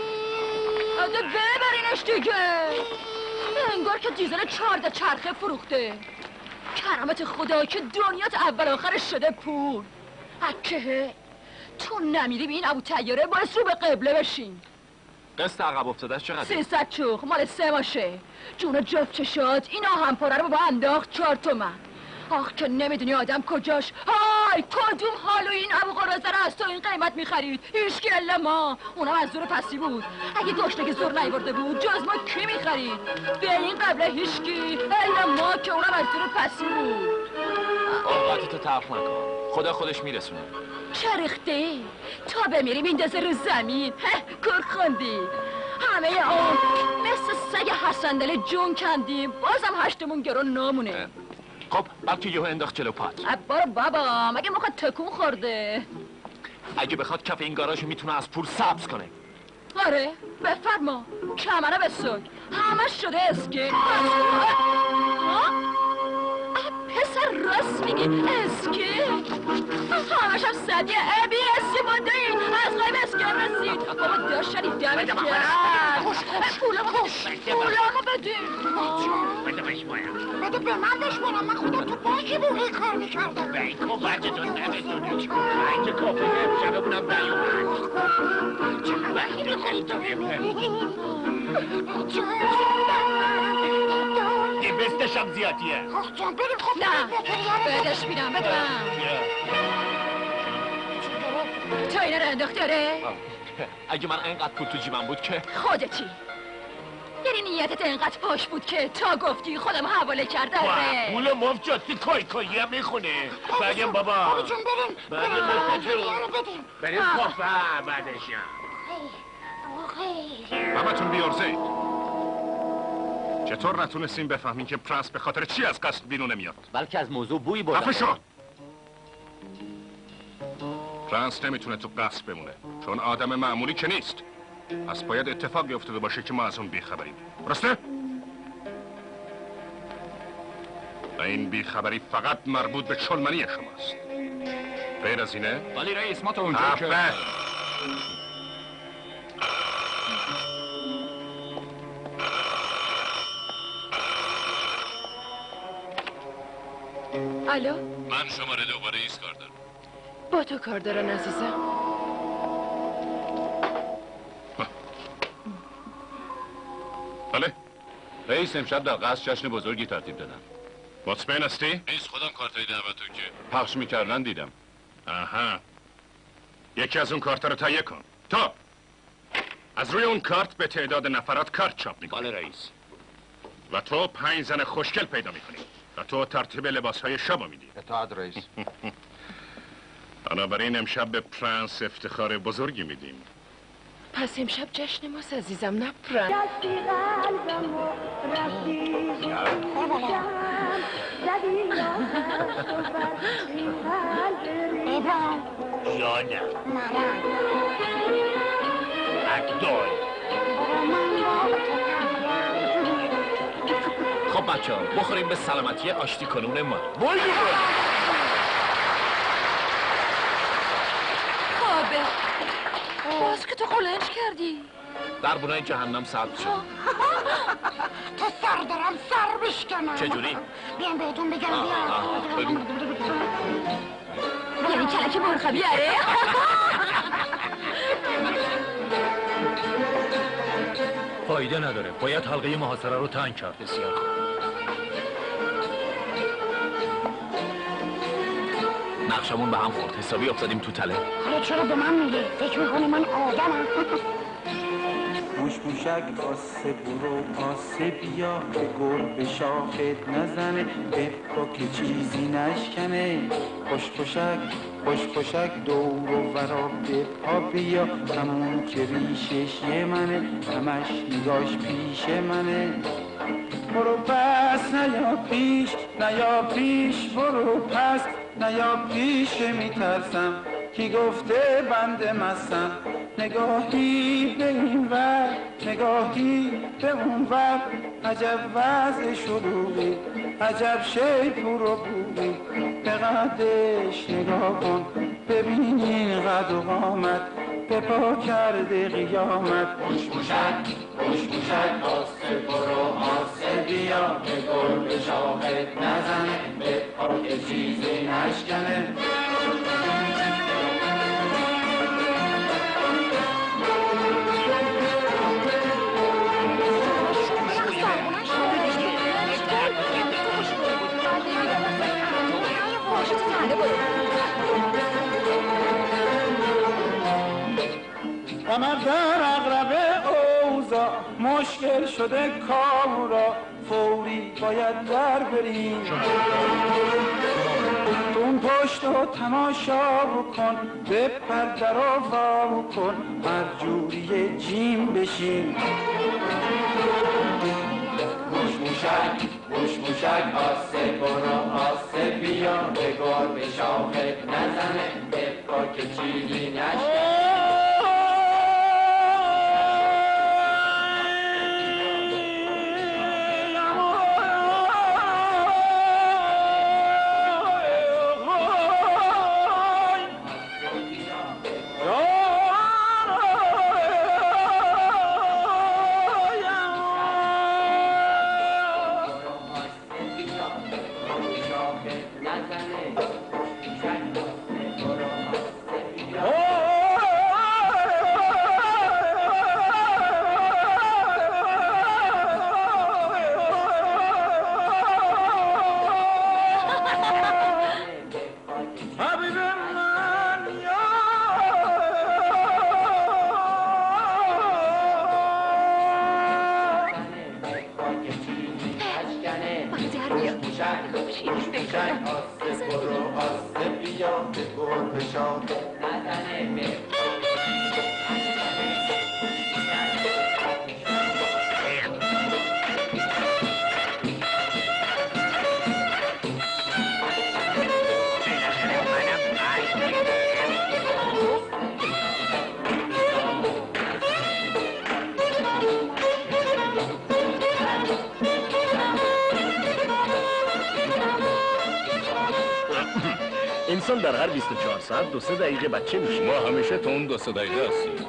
ببرینش دیگه. انگار که دیزل چارده چرخه فروخته. کرامت خدا که دنیات اول آخرش شده پول. اکه تو نمیری به این ابو طیاره باعث رو به قبله بشین. قسط عقب افتادهش چقدر؟ سیصد چوخ مال سه ماشه. جون جفت چشات اینا هم پاره رو با انداخت چهار تومن. آخ که نمیدونی آدم کجاش. های کدوم حالو این ابو قرازه رو از تو این قیمت میخرید؟ هیچکی الا ما. اونم از زور پسی بود. اگه گشنگی زور نیورده بود جز ما کی میخرید؟ به این قبله هیچکی الا ما که اونم از زور پسی بود. اوقاتتو تلخ نکن. خدا خودش میرسونه. چه ریختی؟ تا بمیری میندازه رو زمین. هه کور خوندی. همه اون مثل سگ حسندل جون کندیم بازم هشتمون گرون نامونه. خب بلکه یهو انداخت جلو پات. بارو بابا مگه مخواد تکون خورده؟ اگه بخواد کف این گاراژ میتونه از پول سبز کنه. آره بفرما کمره بسوی همش شده اسکی. پسر راست میگی اسکی؟ همش هم صدیه ابی اسکی مانده این از قایم اسکی هم رسید. بابا داشتنی دمت کرد. پولامو پولامو بدیم. بده بشمارم. بده به من بشمارم. من خودم تو بانکی موقعی کار میکردم. به این کفرتتون نمیدونی. من که کافی نمیشه ببونم نیومد. چه وقتی بخوری تو این بستش هم زیادیه. آخ جان بریم خب نه بدش بیدم بدم. تو اینه رو انداخت داره؟ اگه من اینقدر پول تو جیبم بود که خودتی یعنی نیتت اینقدر پاش بود که تا گفتی خودم حواله کرده ره. پول مفت جاتی کای کایی هم میخونه. بگیم بابا بابا جون بریم بریم بریم بریم کافه بعدشم. همتون بیارزید. چطور نتونستیم بفهمین که پرنس به خاطر چی از قصد بیرون نمیاد؟ بلکه از موضوع بوی بردن. خفه شو! پرنس نمیتونه تو قصد بمونه چون آدم معمولی که نیست. پس باید اتفاقی افتاده باشه که ما از اون بیخبریم. درسته؟ و این بیخبری فقط مربوط به چلمنی شماست. غیر از اینه؟ ولی رئیس ما تو اونجا که الو من شماره دوباره ایست کار دارم. با تو کار دارن عزیزم. بله رئیس امشب در قصد جشن بزرگی ترتیب دادن. مطمئن هستی؟ نیست خودم کارتای دعوتو که پخش میکردن دیدم. آها یکی از اون کارت رو تهیه کن. تو از روی اون کارت به تعداد نفرات کارت چاپ میکنی. بله رئیس. و تو پنج زن خوشگل پیدا میکنی و تو ترتیب لباسهای شب میدی. اطاعت رئیس. بنابراین امشب به پرنس افتخار بزرگی میدیم. پس امشب جشن ماست عزیزم نه پرنس. جانم اکدال. خب بچه ها بخوریم به سلامتی آشتی کنون ما. خوابه باز که تو قلنج کردی. در بنای جهنم سبز شد. تا سر دارم سر بشکنم. چجوری؟ بیان بهتون بگم بیان. یعنی کلک مرغبی اره؟ فایده نداره باید حلقه محاصره رو تنگ کرد. بسیار خوب. نقشمون به هم خورد حسابی افتادیم تو تله. حالا چرا به من میگی؟ فکر میکنی من آدمم؟ موش موشک آسه برو آسه بیا که گل به شاخت نزنه بپا که چیزی نشکنه خوش خوشک خوش خوشک دور و ورا بپا بیا همون که ریشش یه منه همش نگاش پیش منه برو پس نیا پیش نیا پیش برو پس نیا پیش میترسم کی گفته بنده مستم نگاهی به این ور نگاهی به اون ور عجب وضع شلوغی عجب شیپور و بوغی به قدش نگاه کن ببینین قد و قامت به پا کرده قیامت خوش موشک خوش موشک آسه برو آسه بیا به گل به شاخت نزنه به پا که چیزی نشکنه قمر در اقرب اوضاع مشکل شده کار را فوری باید در بریم اون پشت و تماشا بکن بپر در و وا کن هر جوری جیم بشین خوش موشک خوش موشک آسه برو آسه بیا به گل به شاخت نزنه به پا که چیزی نشکنه انسان در هر بیست و چهار ساعت دو سه دقیقه بچه میشه. ما همیشه تو اون دو سه دقیقه هستیم.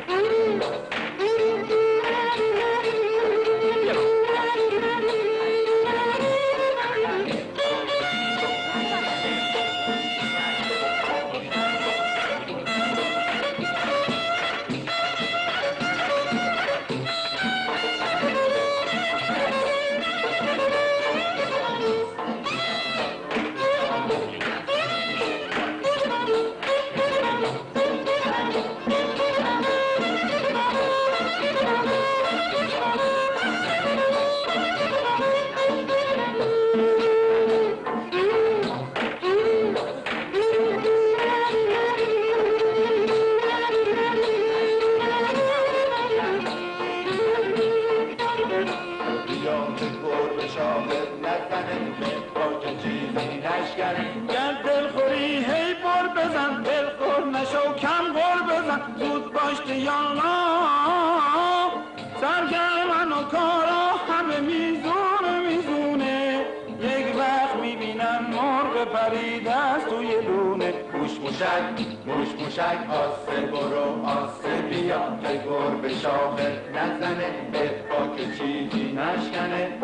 موش موشک آسه برو آسه بیا که گر به شاخت نزنه به پا که چیزی نشکنه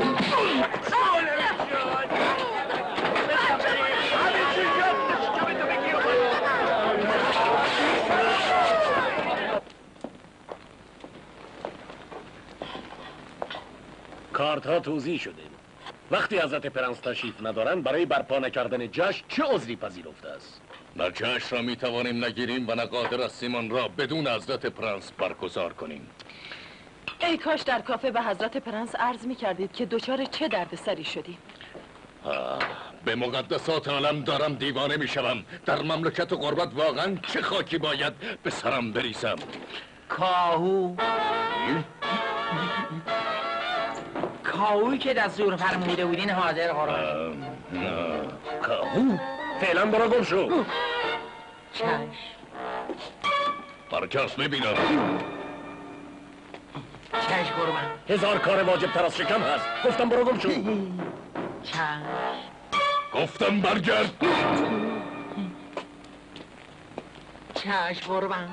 کارت ها توضیح شده. وقتی حضرت پرنس تشریف ندارن برای برپا نکردن جشن چه عذری پذیرفته است؟ نه جشن را می توانیم نگیریم و نه قادر هستیم آن را بدون حضرت پرنس برگزار کنیم. ای کاش در کافه به حضرت پرنس عرض می کردید که دچار چه دردسری شدیم. به مقدسات عالم دارم دیوانه می شوم. در مملکت و غربت واقعا چه خاکی باید به سرم بریزم؟ کاهو کاهویی که دستور فرموده بودین حاضر قرار. کاهو؟ فعلا برو گم شو. چشم. برگرد ببینم. چشم قربان. هزار کار واجب تر از شکم هست. گفتم برو گم شو. چشم. گفتم برگرد. چشم قربان.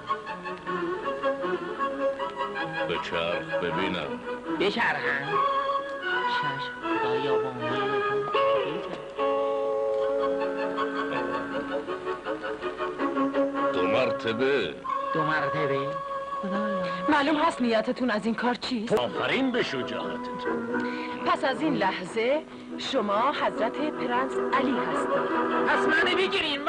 بچرخ ببینم. بچرخم. چشم خدایا با من. دو مرتبه. دو مرتبه. معلوم هست نیتتون از این کار چیست؟ آفرین به شجاعتتون. پس از این لحظه شما حضرت پرنس علی هستید. پس منو بگیرین.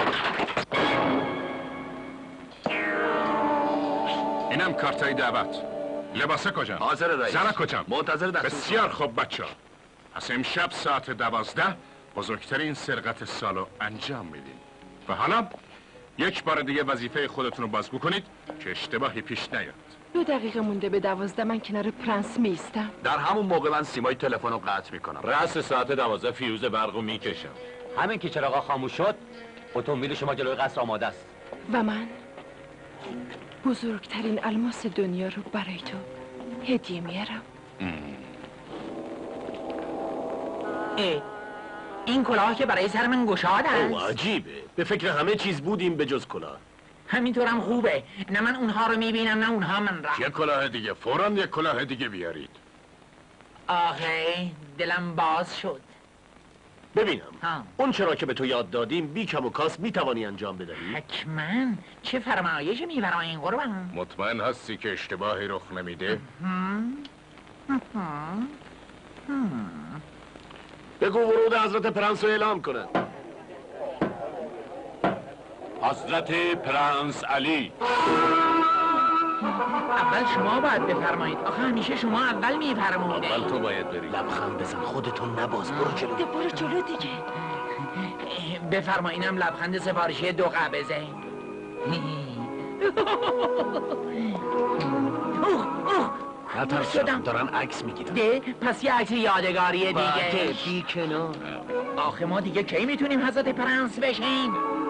اینم کارتای دعوت. لباسه کجا؟ حاضر رئیس. زنه کجا؟ منتظر دستور. بسیار خوب بچه ها. پس امشب ساعت دوازده بزرگترین سرقت سالو انجام میدین. و حالا یک بار دیگه وظیفه خودتون رو باز بکنید که اشتباهی پیش نیاد. دو دقیقه مونده به دوازده من کنار پرنس میستم. در همون موقع من سیمای تلفن رو قطع میکنم. رأس ساعت دوازده فیوز برقو میکشم. همین که چراغا خاموش شد اتومبیل شما جلوی قصر آماده است. و من بزرگترین الماس دنیا رو برای تو هدیه میارم. اه. این کلاه که برای سر من گشاد است. او عجیبه. به فکر همه چیز بودیم به جز کلاه. همینطورم خوبه. نه من اونها رو میبینم نه اونها من را. یک کلاه دیگه فوراً یک کلاه دیگه بیارید. آخه دلم باز شد. ببینم ها. اون چرا که به تو یاد دادیم بی کم و کاس میتوانی انجام بدهی؟ حتما. چه فرمایش میفرمایین قربان؟ مطمئن هستی که اشتباهی رخ نمیده؟ بگو ورود حضرت پرنس رو اعلام کنند. حضرت پرنس علی. اول شما باید بفرمایید. آخه همیشه شما اول میفرمایید. اول تو باید بری. لبخند بزن خودتون نباز. برو جلو. برو جلو دیگه. بفرمایینم لبخند سفارشی دو قبضه. نترس شدم دارن عکس میگیرن. ده پس یه عکس یادگاریه دیگه. بی کنار. آخه ما دیگه کی میتونیم حضرت پرنس بشیم؟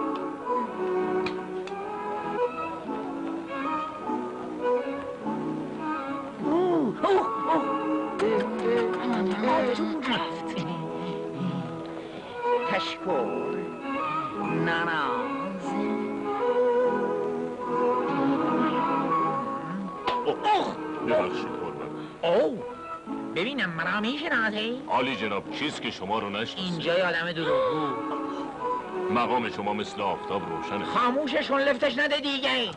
تشکر نناز. ببخشید قربان. او ببینم مرا میشناسه؟ عالی جناب، چیز که شما رو نشناسه. اینجا یادم دروغگو. مقام شما مثل آفتاب روشنه. خاموششون لفتش نده دیگه.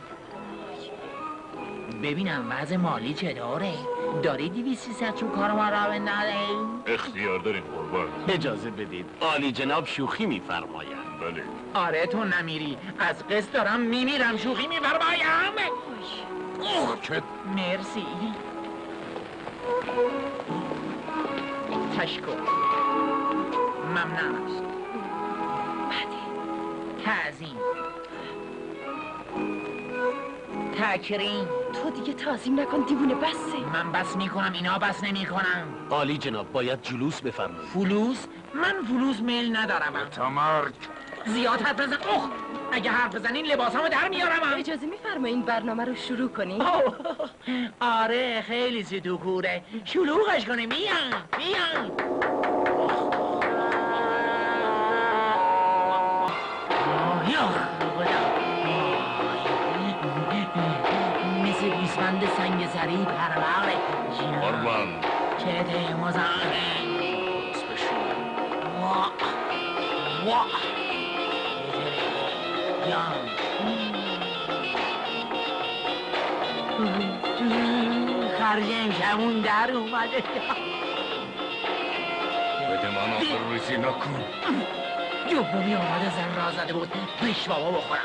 ببینم وضع مالی چطوره؟ داری دویست سیصد رو کار ما را بندازه؟ اختیار داریم قربان. اجازه بدید عالی جناب شوخی میفرمایند. بله. آره تو نمیری. از قصد دارم میمیرم شوخی میفرمایم. ساکت. مرسی. تشکر. ممنون است. تعظیم. تکریم. تو دیگه تعظیم نکن دیوونه بسه. من بس میکنم اینا بس نمیکنم. عالی جناب باید جلوس بفرمایید. فلوس؟ من فلوس میل ندارم. تمرگ. زیاد حرف بزن. اوه اگه حرف بزنین لباسامو در میارم. اجازه میفرمایین برنامه رو شروع کنیم؟ آره خیلی سی تو کوره. شلوغش کنه. میان میان. مثل گوسفند سنگ زری پرواقه. قربان. چه تیموزانه. واه واه خرج امشبون در اومده. بده من آخر ریزی نکن. جبومی آمده زن را زده بود پیش بابا بخورم.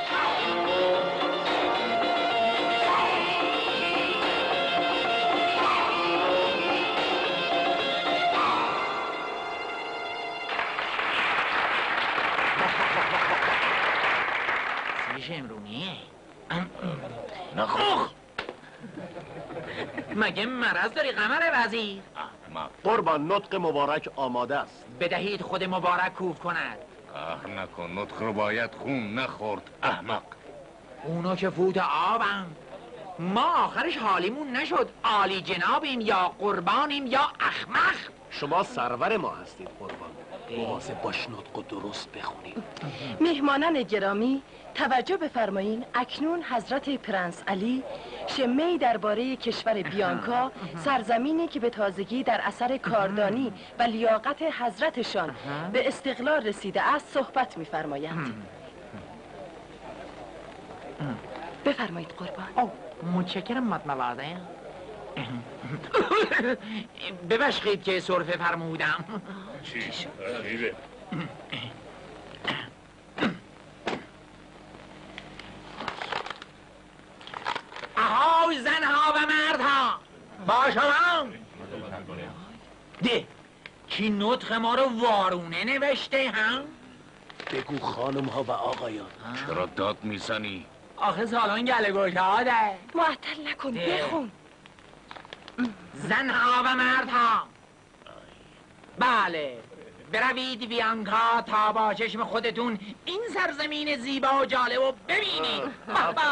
سیش امرومیه نخوخ. مگه مرض داری قمر وزیر؟ قربان نطق مبارک آماده است. بدهید خود مبارک کوف کند. اه نکن، نطق رو باید خون نخورد احمق. اونا که فوت آبم. ما آخرش حالیمون نشد عالی جنابیم یا قربانیم یا احمق. شما سرور ما هستید قربان. مواظب باش نطق و درست بخونید. مهمانان گرامی توجه بفرمایین. اکنون حضرت پرنس علی شمه‌ای درباره کشور بیانکا، سرزمینی که به تازگی در اثر کاردانی و لیاقت حضرتشان به استقلال رسیده است صحبت می‌فرمایند. بفرمایید قربان. او متشکرم مدموازه. ببخشید که سرفه فرمودم. چی؟ چیه؟ اهای زنها و مردها با شما. ده کی نطق ما رو وارونه نوشته هم؟ بگو خانم ها و آقایان. چرا داد میزنی؟ آخه سالن گله گشاده. معطل نکن، بخون. زنها و مردها، بله بروید بیانکا تا با چشم خودتون این سرزمین زیبا و جالب رو ببینید. بابا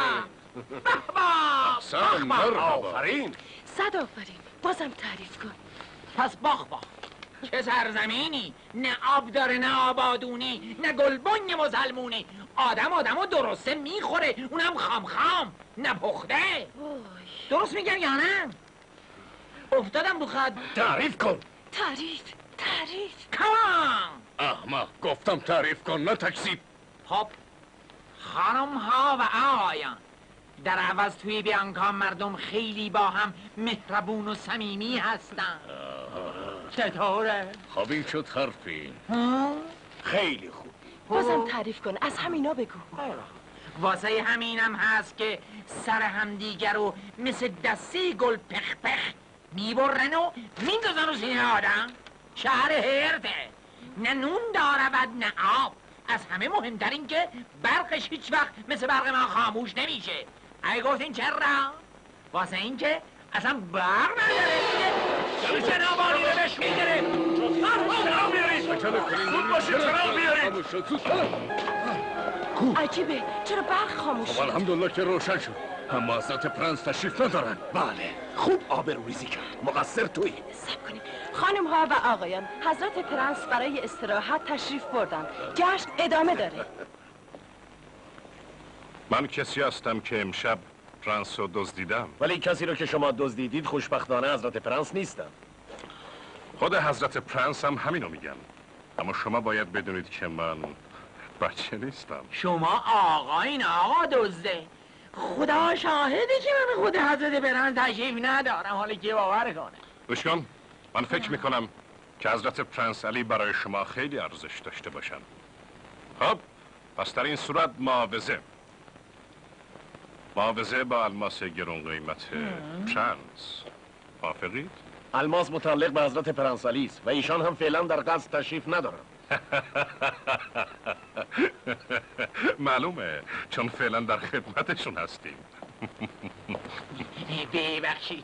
بابا آفرین. صد آفرین. بازم تعریف کن. پس باخ باخ. چه سرزمینی، نه آب داره نه آبادونی نه گلبنگ مسلمونی. آدم آدمو درسته میخوره، اونم خام خام نه پخته. درست میگم یا نه؟ افتادم رو خط. تعریف کن. تعریف تعریف کمان. احمق، گفتم تعریف کن نه تکذیب. خب خانم ها و آقایان، در عوض توی بیانکا مردم خیلی با هم مهربون و صمیمی هستن. چطوره؟ خب این شد حرفی. خیلی خوب. بازم تعریف کن، از همینا بگو. واسه همینم هست که سر همدیگر رو مثل دسته گل پخ پخ میبرن و میندازن رو سینه آدم. شهر هرته، نه نون داره و نه آب. از همه مهمتر این که برقش هیچ وقت مثل برق ما خاموش نمیشه. اگه گفتین چرا؟ واسه این که اصلا برق نداره دیگه. جنابانی رو بهش میگیره. چرا بیارید؟ زود باشید چرا بیارید؟ عجیبه، چرا برق خاموش خب شد؟ الحمدلله که روشن شد. اما حضرت پرنس تشریف ندارن. بله، خوب آبروریزی کرد. مقصر تویی. صبر کنید. خانم ها و آقایان، حضرت پرنس برای استراحت تشریف بردن. جشن ادامه داره. من کسی هستم که امشب پرنس رو دزدیدم. ولی کسی رو که شما دزدیدید خوشبختانه حضرت پرنس نیستن. خود حضرت پرنس هم همینو میگن. اما شما باید بدونید که من بچه نیستم. شما آقایین آقا دزده. خدا شاهده که من خود حضرت پرنس تشریف ندارم. حالا که باور کنه. گوش کن، من فکر میکنم که حضرت پرنس علی برای شما خیلی ارزش داشته باشن. خب پس در این صورت معاوضه معاوضه با الماس گرون قیمت پرنس. موافقید؟ الماس متعلق به حضرت پرنس علی است و ایشان هم فعلا در قصد تشریف ندارن. معلومه، چون فعلا در خدمتشون هستیم. ببخشید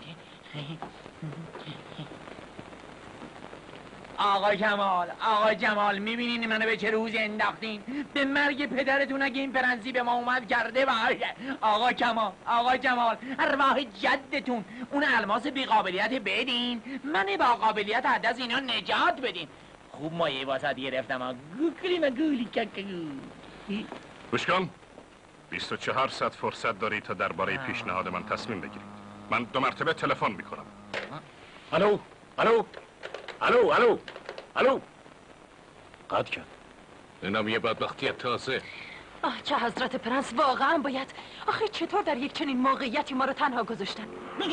آقا جمال، آقا جمال، میبینین منو به چه روزی انداختین؟ به مرگ پدرتون اگه این پرنسی به ما اومد کرده باشه. آقا جمال، آقا جمال، ارواح جدتون اون الماس بیقابلیت بدین، من با قابلیت حد از اینا نجات بدین. خوب مایه واسط گرفتم ها. گوگلی و گولی ککگو. گوش کن، بیست و چهار ساعت فرصت داری تا درباره پیشنهاد من تصمیم بگیری. من دو مرتبه تلفن میکنم. الو الو الو الو الو قطع کرد. اینم یه بدبختی تازه. آه چه حضرت پرنس واقعا باید. آخه چطور در یک چنین موقعیتی ما رو تنها گذاشتن؟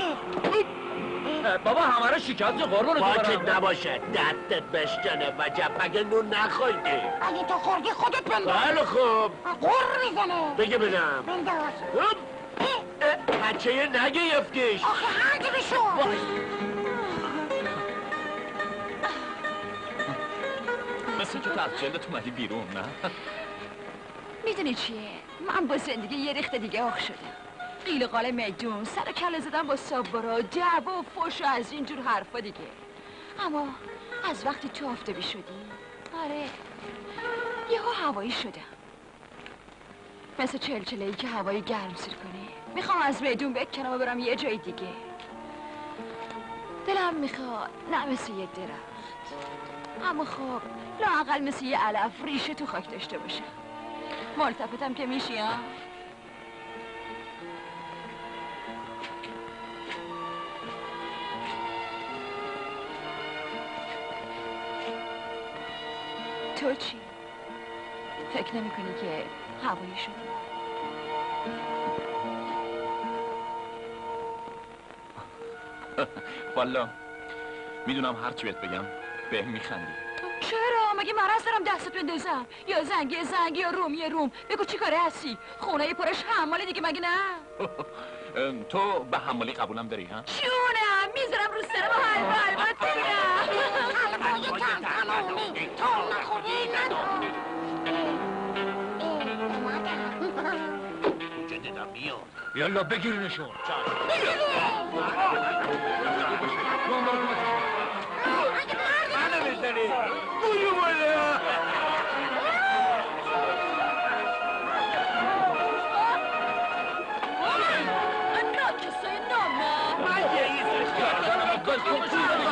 بابا همه رو شکست قربونت برم. باکت نباشه، دستت بشکنه و جپگه نون نخوردی. اگه تو خوردی خودت بنداز. بله خوب. قر میزنه. بگه بدم. بنداز. بچه نگرفتیش. آخه هرگی بشو. مثل که تو از جلدت اومدی بیرون، نه؟ میدونی چیه؟ من با زندگی یه ریخت دیگه آخ شدم. قیل قال میدون، سر و کله زدم با سابارا، دعوا و فوش و از اینجور حرفا دیگه. اما از وقتی تو آفتابی شدی، آره، یهو هوایی شدم مثل چلچله‌ای که هوایی گرم سیر کنه. میخوام از میدون بکنم و برم یه جای دیگه. دلم میخواد نه مثل یه درخت، اما خب لااقل مثل یه علف ریشه تو خاک داشته باشه. ملتفتم که میشی ها؟ تو چی؟ فکر نمی کنی که هوایی شدی؟ والا میدونم هر چی بهت بگم به میخندی. چرا؟ مگه مرض دارم دستت بندازم؟ یا زنگی زنگی یا رومی روم؟ بگو چی کاره هستی؟ خونه پرش حمالی دیگه مگه نه؟ تو به حمالی قبولم داری ها؟ چونم میذارم رو سرم و حلوا حلوات ببینم. حلوای تنتنونی تو نخوری نداری. کجا دیدم میاد؟ یالا بگیرینشون. منو میزنی بویو بالا. ناکسای نامه من یه ایزش کردم گل تو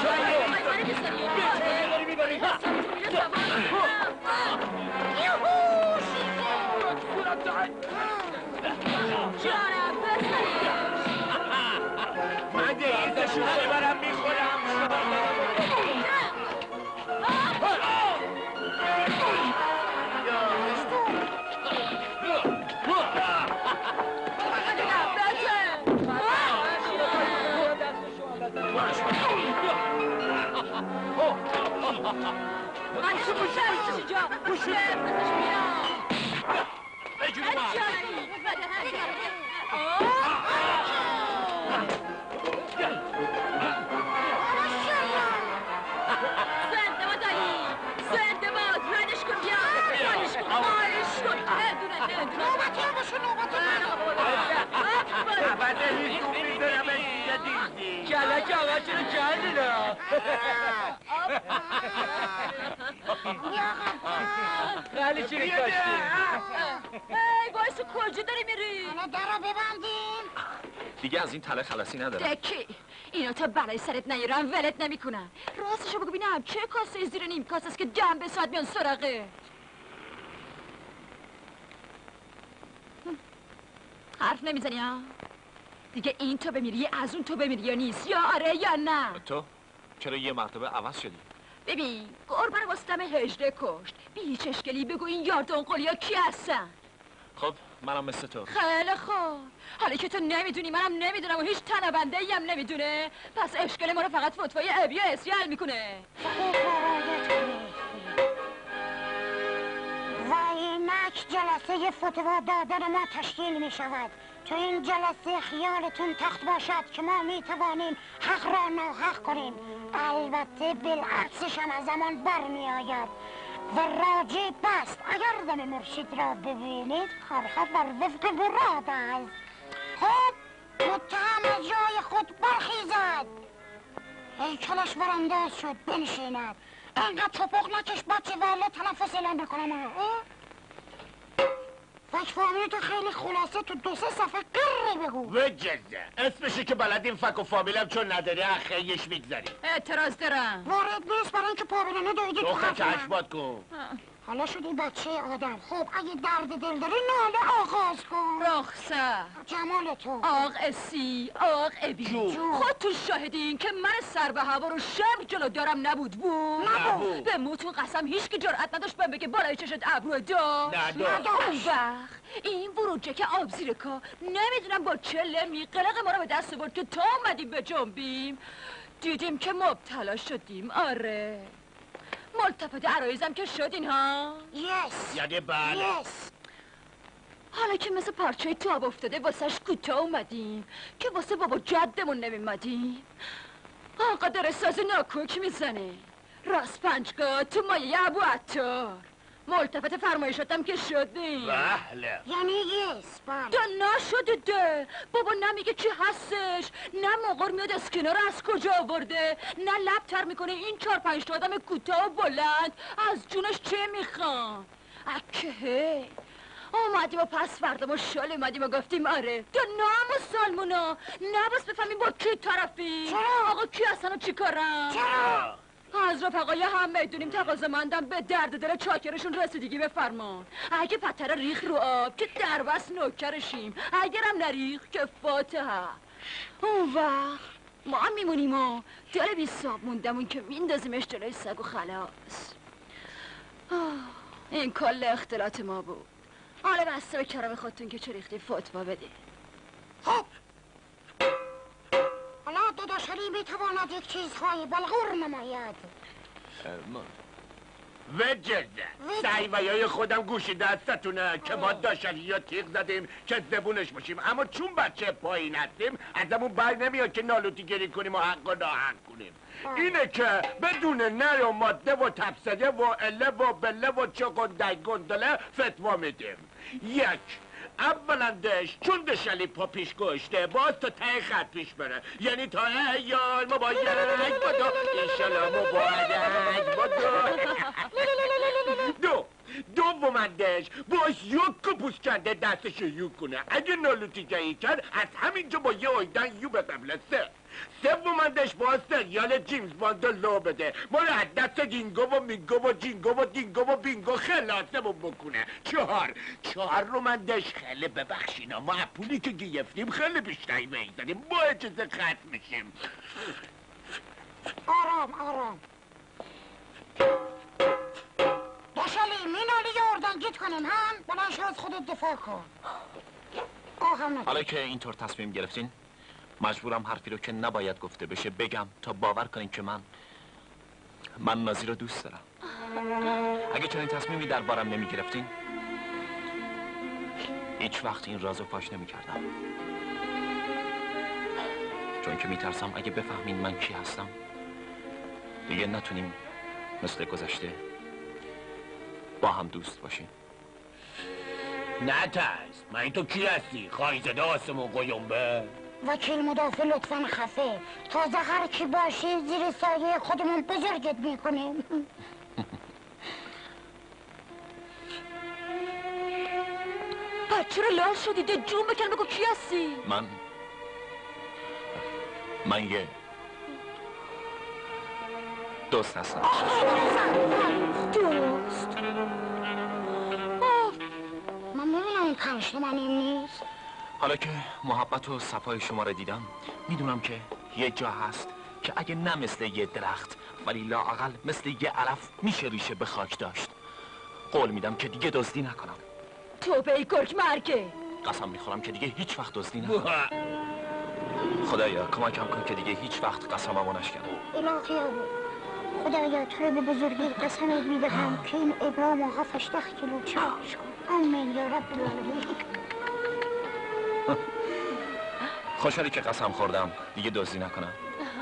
من دیزش رو برم میخورم. بوشه بوشه بوشه جا بوشه بزش بیرم بجور من سنده ما دایی سنده ما ردش کن بیا مالش کن مالش کن ندونه ندونه نوبتی هم باشه نوبتی عبده هیچون میذارم اینجا دیزی کلک آقا چرا کردی نه؟ خیلی چیری کاشتی ای بایستو کجا داری میری؟ حالا در رو ببندیم دیگه از این تله خلاصی ندارم. دکی اینا تا بلای سرت نیارن ولت نمیکنن. راستشو بگو ببینم چه کاسه زیر نیم کاسه است که جمع به ساعت میان سراغه؟ حرف نمیزنی ها؟ دیگه این تو بمیری از اون تو بمیری یا نیست یا آره یا نه؟ تو چرا یه مرتبه عوض شدی؟ ببین گربه رو واسطم هجده کشت بی هیچ اشکلی بگو این یاردون قلیا کی هستن؟ خب منم مثل تو. خیلی خوب حالا که تو نمیدونی منم نمیدونم و هیچ تنبنده ای هم نمیدونه پس اشکال ما رو فقط فتوای ابی و اسی حل میکنه. و اینک جلسه فتوا دادن ما تشکیل می شود. تو این جلسه خیالتون تخت باشد که ما می توانیم حق را ناحق کنیم. البته بالعکسش هم از زمان بر می آید و راجع بست اگر دم مرشد را ببینید کارها بر وفق مراد است. خب متهم از جای خود برخیزد. هیکلش برانداز شد بنشیند. انقدر چپق نکش بچه والا تنفس اعلام بکنم. فکر فامیلی تو خیلی خلاصه تو دو سه صفحه قره بگو. وجزه اسمشی که بلدیم فک و فامیلم چون نداری اخیش میگذاری. اعتراض دارم. وارد نیست برای اینکه پابلانه دویدی تو دوخه حرف من. چشمات کن. حالا شدی بچه آدم. خب اگه درد دل داری ناله آغاز کن. رخصت جمال تو آق اسی آق ابی جون. خود تو شاهدین که من سر به هوا رو شب جلو دارم نبود بود نبود. به موتون قسم هیچ که جرأت نداشت بهم بگه بالای چشت ابرو داشت نداشت. اون وقت این ورودجه که آب زیرکا نمیدونم با چه لمی قلق ما رو به دست برد که تا اومدیم به جنبیم دیدیم که مبتلا شدیم. آره ملتفت عرایزم که شدین ها. یس یعنی بله. یس حالا که مثل پارچه تاب افتاده واسهش کوتاه اومدیم که واسه بابا جدمون نمیمدیم. آقا داره ساز ناکوک میزنه راست پنجگاه تو مایه ابو عطار. ملتفت فرمایشاتم که شدیم. بله یعنی یس بله. دا نشده ده بابا نمیگه چی هستش نه مقر میاد اسکینا رو از کجا آورده نه لب تر میکنه این چهار پنج تا آدم کوتاه و بلند از جونش چه میخوان. اکه اومدیم و پس فردا ما شال اومدیم و گفتیم آره تو نام و سالمونا نباس بفهمیم با کی طرفی چرا؟ آقا کی هستن و چی کارن چرا؟ از رفقای هم میدونیم تقاضامندم به درد دل چاکرشون رسیدگی بفرمان اگه پتر ریخ رو آب که در بس نوکرشیم اگرم نریخ که فاتحه اون وقت ما هم میمونیم و دل بی صاب موندمون که میندازیمش جلوی سگ و خلاص این کل اختلاط ما بود حالا بسته به کرم خودتون که چه ریختی فتوا بده خب حالا داداش علی میتواند یک چیزهایی بلغور نماید وجد سعیویای خودم گوشی دستتونه که ما داشتنی یا تیغ زدیم که زبونش باشیم اما چون بچه پایین هستیم ازمون بر نمیاد که نالوتی گری کنیم و حق و ناحق کنیم اینه که بدون نر و ماده و تفسده و اله و بله و چقندک گندله فتوا میدیم یک اولندش چون دشلی پا پیش گشته باز تا ته خط پیش بره یعنی تا ایال مباید بدو ایشالا مباید بدو دو دومندش باز یک کپوس کرده دستشو یو کنه اگه نالوتی جایی کرد از همینجا با یه آیدن یو به قبل سه سومندش باز سریال جیمز باند لو بده ما رو از دست دینگو و مینگو و جینگو و دینگو و بینگو خلاصمون بکنه چهار چهار رومندش خیلی ببخشینا ما پولی که گرفتیم خیلی بیشتری میزنیم با اجازه ختم میشیم آرام آرام داشلی مینالی اردنگیت کنیم هم بلند شو از خودت دفاع کن حالا که اینطور تصمیم گرفتین مجبورم حرفی رو که نباید گفته بشه بگم تا باور کنین که من من نازی رو دوست دارم اگه چنین تصمیمی در بارم نمی گرفتین هیچ وقت این رازو فاش نمی کردم چون که می ترسم اگه بفهمین من کی هستم دیگه نتونیم مثل گذشته با هم دوست باشیم نه ترس من تو کی هستی؟ خواهی زده آسمون قیمبه وکیل مدافع لطفا خفه تازه هر کی باشی زیر سایه خودمون بزرگت میکنیم بچه رو لال شدی ده جون بکن بگو کی هستی؟ من من یه دوست هستم دوست من میبینم این پنج تومنی نیست حالا که محبت و صفای شما رو دیدم میدونم که یه جا هست که اگه نه مثل یه درخت ولی لااقل مثل یه علف میشه ریشه به خاک داشت قول میدم که دیگه دزدی نکنم تو به ای گرگ مرگه قسم میخورم که دیگه هیچ وقت دزدی نکنم خدایا کمکم کن که دیگه هیچ وقت قسممو نشکنم الهی ابو خدایا تو رو به بزرگی قسمت میدهم که این ابرام آقا فشتخ کیلو چاش کن آمین یا رب العالمین خوشحالی که قسم خوردم دیگه دزدی نکنم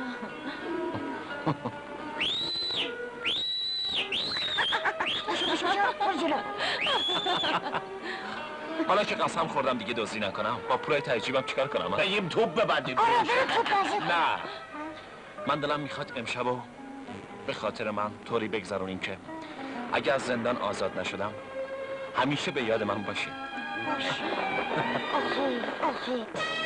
حالا که قسم خوردم دیگه دزدی نکنم با پولای تعجیبم چیکار کنم؟ بگیم توپ ببندیم نه من دلم میخواد امشبو به خاطر من طوری بگذرونیم که اگه از زندان آزاد نشدم همیشه به یاد من باشی آخی آخی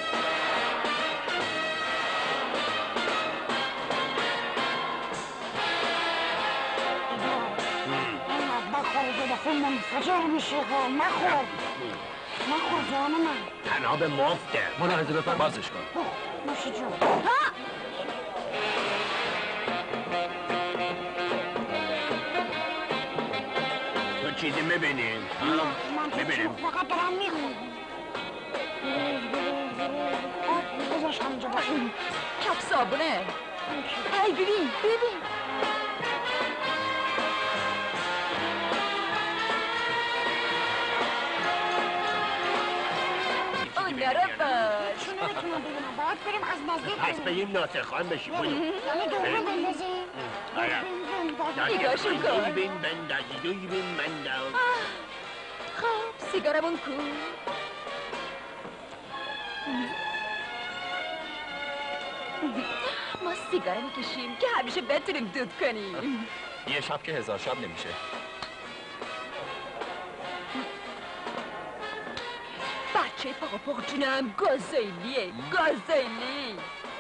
نخور دفعه منفجر میشه ها نخور نخور جان من تناب مفته ملاحظه بفرم بازش کن نوشی جان تو چیزی میبینیم؟ میبینیم فقط دارم میخونم بذارش همینجا باشیم کف صابونه ای ببین ببین اون نرو باش چون نمیتونم ببینم باید بریم از نزدیک پس بگیم ناصر خان بشیم بودو یعنی دوره بندازیم نگاهشون کن دوی بین بندازی دوی بین بنداز خب سیگارمون کو ما سیگار میکشیم که همیشه بتونیم دود کنیم یه شب که هزار شب نمیشه پارچه پاق پاق جونم گازیلیه گازیلی.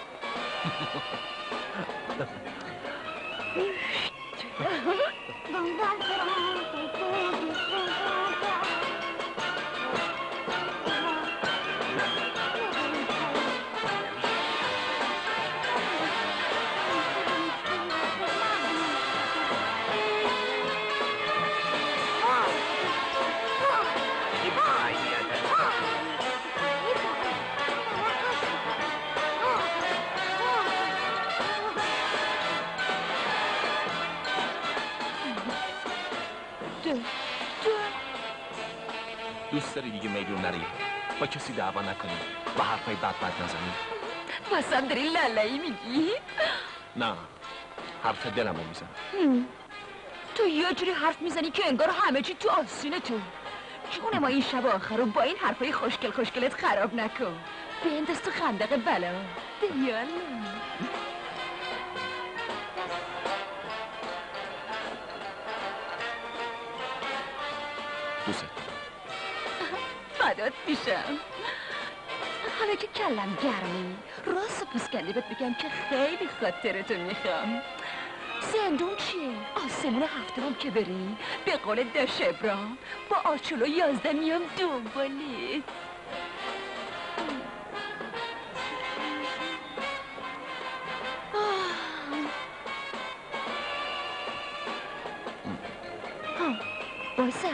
دوست داری دیگه میدون نری با کسی دعوا نکنی و حرفای بد بد نزنی؟ بازم داری لالایی میگی؟ نه حرف دلمو میزنم. تو یه جوری حرف میزنی که انگار همه چی تو آسینه تو. جون ما این شب آخر رو با این حرفای خوشگل خوشگلت خراب نکن. بنداز تو خندق بلا. دیالا دوست فدات میشم. حالا که کلم گرمی راست پوسکنده بهت بگم که خیلی خاطرتو میخوام. زندون چیه؟ آسمون هفتم که بری به قول داش ابرام با آچولو یازده میام دنبالیت. بایسته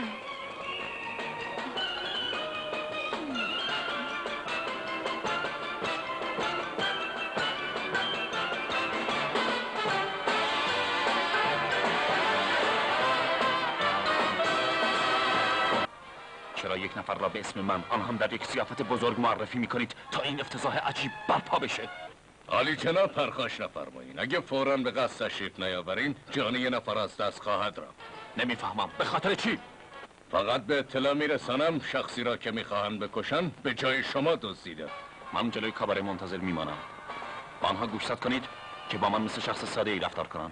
چرا یک نفر را به اسم من آن هم در یک ضیافت بزرگ معرفی میکنید تا این افتضاح عجیب برپا بشه؟ عالی جناب پرخاش نفرمایین. اگه فوراً به قصد تشریف نیاورین جان یه نفر از دست خواهد رفت. نمیفهمم به خاطر چی؟ فقط به اطلاع میرسانم شخصی را که میخواهند بکشن به جای شما دزدیده. من جلوی کاباره منتظر میمانم. با آنها گوشزد کنید که با من مثل شخص ساده ای رفتار کنن.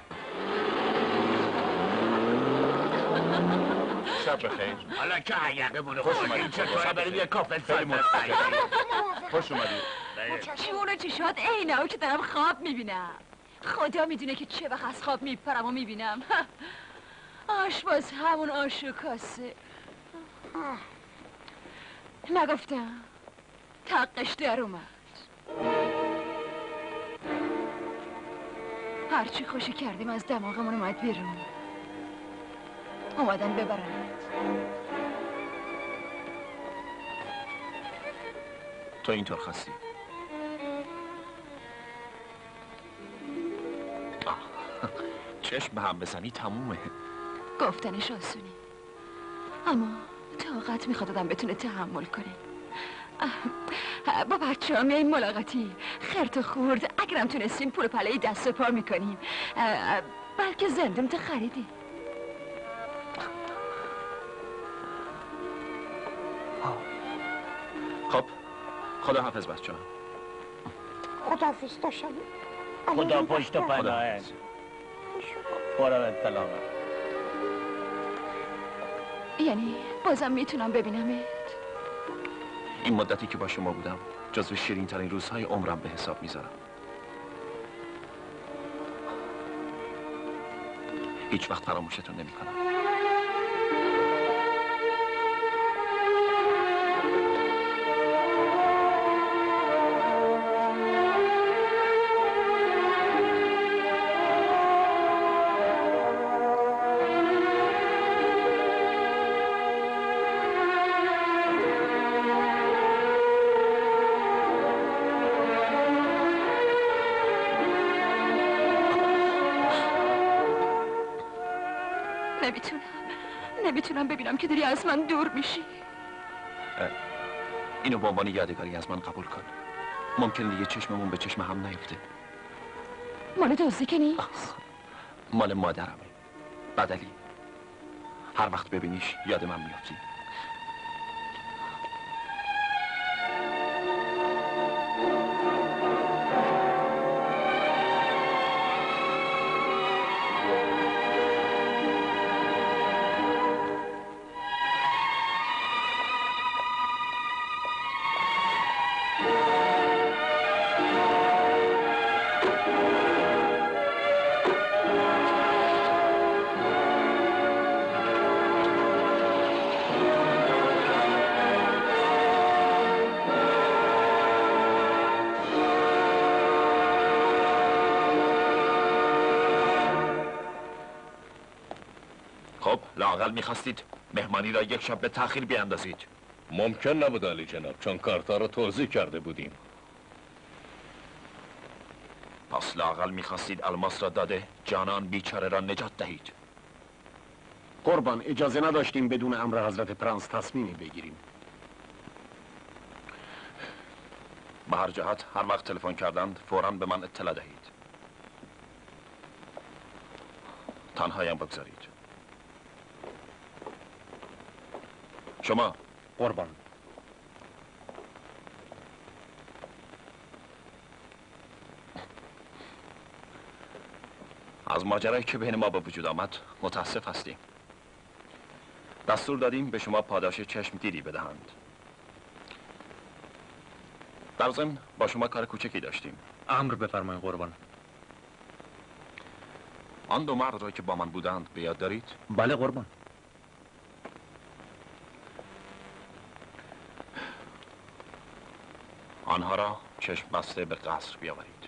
شب بخیر. حالا که عیقه بونه خوش اومدید. چطوره بریم یه کافه سایت خوش اومدید. جون چشات عینه که دارم خواب میبینم. خدا میدونه که چه وقت از خواب میپرم و میبینم. آشپز همون آش و کاسه. نگفتم تقش در اومد. هرچی خوشی کردیم از دماغمون اومد بیرون. اومدن ببرند. تو اینطور خواستی. چشم به هم بزنی تمومه. گفتنش آسونی اما طاقت میخواد آدم بتونه تحمل کنه. با بچه ها میاییم ملاقاتی خرت و خورد. اگرم تونستیم پول پله دست و پا میکنیم. بلکه زندون تو خریدیم. خب خدا حافظ بچه ها. خدا حافظ داشتم. خدا پشت و پناهه. برم اطلاع. یعنی بازم میتونم ببینمت؟ این مدتی که با شما بودم جزو شیرین ترین روزهای عمرم به حساب میذارم. هیچ وقت فراموشتون نمیکنم. نمیتونم نمیتونم ببینم که داری از من دور میشی. اینو به عنوان یادگاری از من قبول کن. ممکن دیگه چشممون به چشم هم نیفته. مال دزدی که نیست. مال مادرمه. بدلی هر وقت ببینیش یاد من میافتی. خب لااقل میخواستید مهمانی را یک شب به تأخیر بیاندازید. ممکن نبود علی جناب، چون کارتا رو توضیح کرده بودیم. پس لااقل میخواستید الماس را داده جانان بیچاره را نجات دهید. قربان اجازه نداشتیم بدون امر حضرت پرنس تصمیمی بگیریم. به هر جهت هر وقت تلفن کردند فوراً به من اطلاع دهید. تنهایم بگذارید. شما قربان از ماجرایی که بین ما به وجود آمد متاسف هستیم. دستور دادیم به شما پاداش چشم دیدی بدهند. در ضمن با شما کار کوچکی داشتیم. امر بفرمایید قربان. آن دو مرد را که با من بودند به یاد دارید؟ بله قربان. آنها را چشم بسته به قصر بیاورید.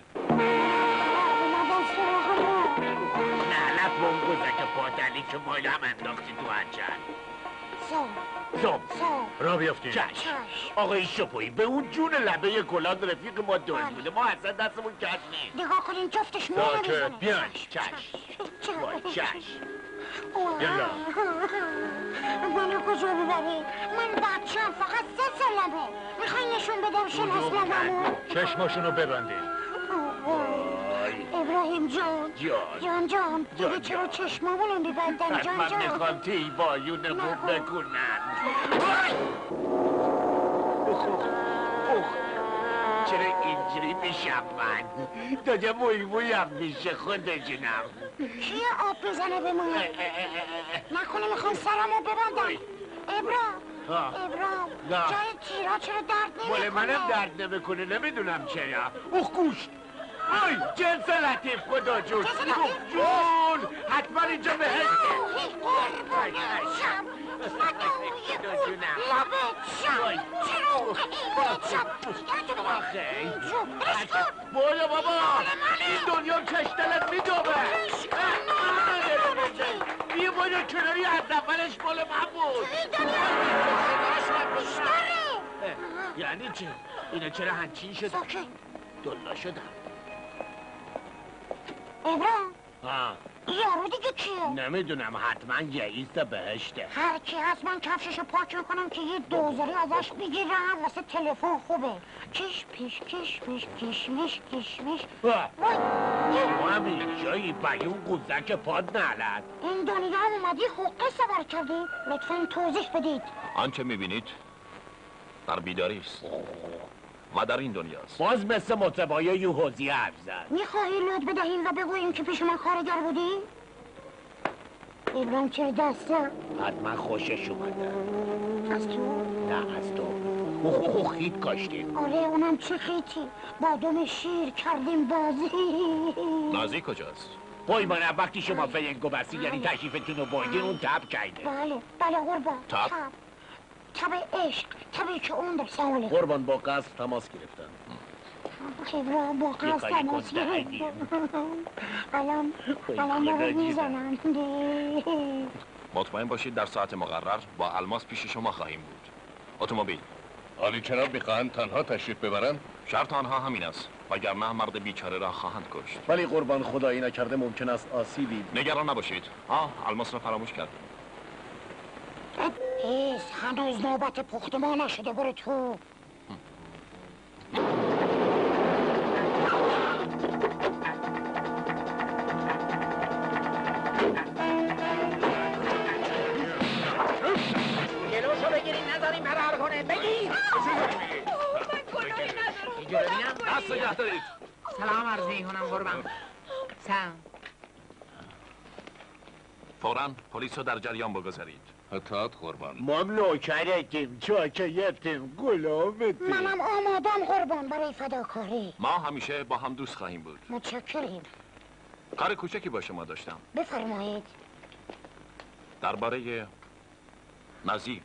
نعلت بون گذک پادلی که بالا هم انداختی تو هنجر. زوم را بیافتیم. چشم آقای شپویی به اون جون لبه کلاد رفیق ما دل بوده، ما اصلا دستمون کش نیست. نگاه کنین جفتش موه میزنه. بیان چشم وای چشم یلا منو کجا ببری؟ من بچم فقط سه سالمه. میخوای نشون بدم شناس لبمو؟ چشماشونو ببندید. ابراهیم جان جان جان دیگه چرا چشمامونو میبندن جان جان؟ من میخوام تی بایون خوب بکنن. چرا اینجوری میشم من؟ داده موی مویم میشه خودشونم. کیه آب بزنه به من؟ نکنه میخوام سرمو ببندم. ابرام ابرام جای تیرا چرا درد نمیکنه؟ مال منم درد نمیکنه نمیدونم چرا. اوه گوش آی جنس لطیف خدا جون جون حتما اینجا بهشته. قربونشم مدوی اون لبتشم چروق اینتشم بویا بابا این دنیا کشتلت میدوبه. یه باید کناری از اولش مال من بود. یعنی چه؟ اینا چرا هنچین شد؟ دلا شدم. ابرام ها یارو دیگه کیه؟ نمیدونم حتما یعیست بهشته. هر کی هست من کفششو پاک میکنم که یه دوزاری ازش بگیرم واسه تلفن خوبه. کش پیش کش پیش کشمش کشمش. وای ما هم اینجایی بیون قوزک پاد نعلت. این دنیا هم اومدی حقه سوار کردی؟ لطفا توضیح بدید. آنچه میبینید در بیداری است و در این دنیاست. باز مثل مطبای یوهوزی حرف زد. میخواهی لطف بدهیم و بگوییم که پیش من کارگر بودی؟ ابراهیم چه دسته؟ حتما خوشش اومده. از تو؟ نه از تو. اوه اوه خیت کاشتیم. آره اونم چه خیتی؟ با دم شیر کردیم بازی. نازی کجاست؟ پای من وقتی شما فینگو بستی یعنی تشریفتون رو بایدین اون تب کرده. بله بله قربان. تب؟ تب عشق تبی که اون در سواله. قربان با قصد تماس گرفتن. خبره با قصد تماس گرفتن. الان الان ما رو میزنن. مطمئن باشید در ساعت مقرر با الماس پیش شما خواهیم بود. اتومبیل. عالی جناب میخواهند تنها تشریف ببرن؟ شرط آنها همین است وگرنه مرد بیچاره را خواهند کشت. ولی قربان خدایی نکرده ممکن است آسیبی. نگران نباشید. آه الماس را فراموش کردم. ایس هنوز نوبت پخت ما نشده برو تو. جلوشو بگیرین نذارین فرار کنه. بگیر اینجا ببینم. دست نگه دارید. سلام عرض میکنم قربان. سلام. فوراً پلیس رو در جریان بگذارید. اطاعت قربان. ما هم نوکرتیم، چاکرتیم، غلامتیم. منم آمادم قربان برای فداکاری. ما همیشه با هم دوست خواهیم بود. متشکریم. کار کوچکی با شما داشتم. بفرمایید. درباره نازی.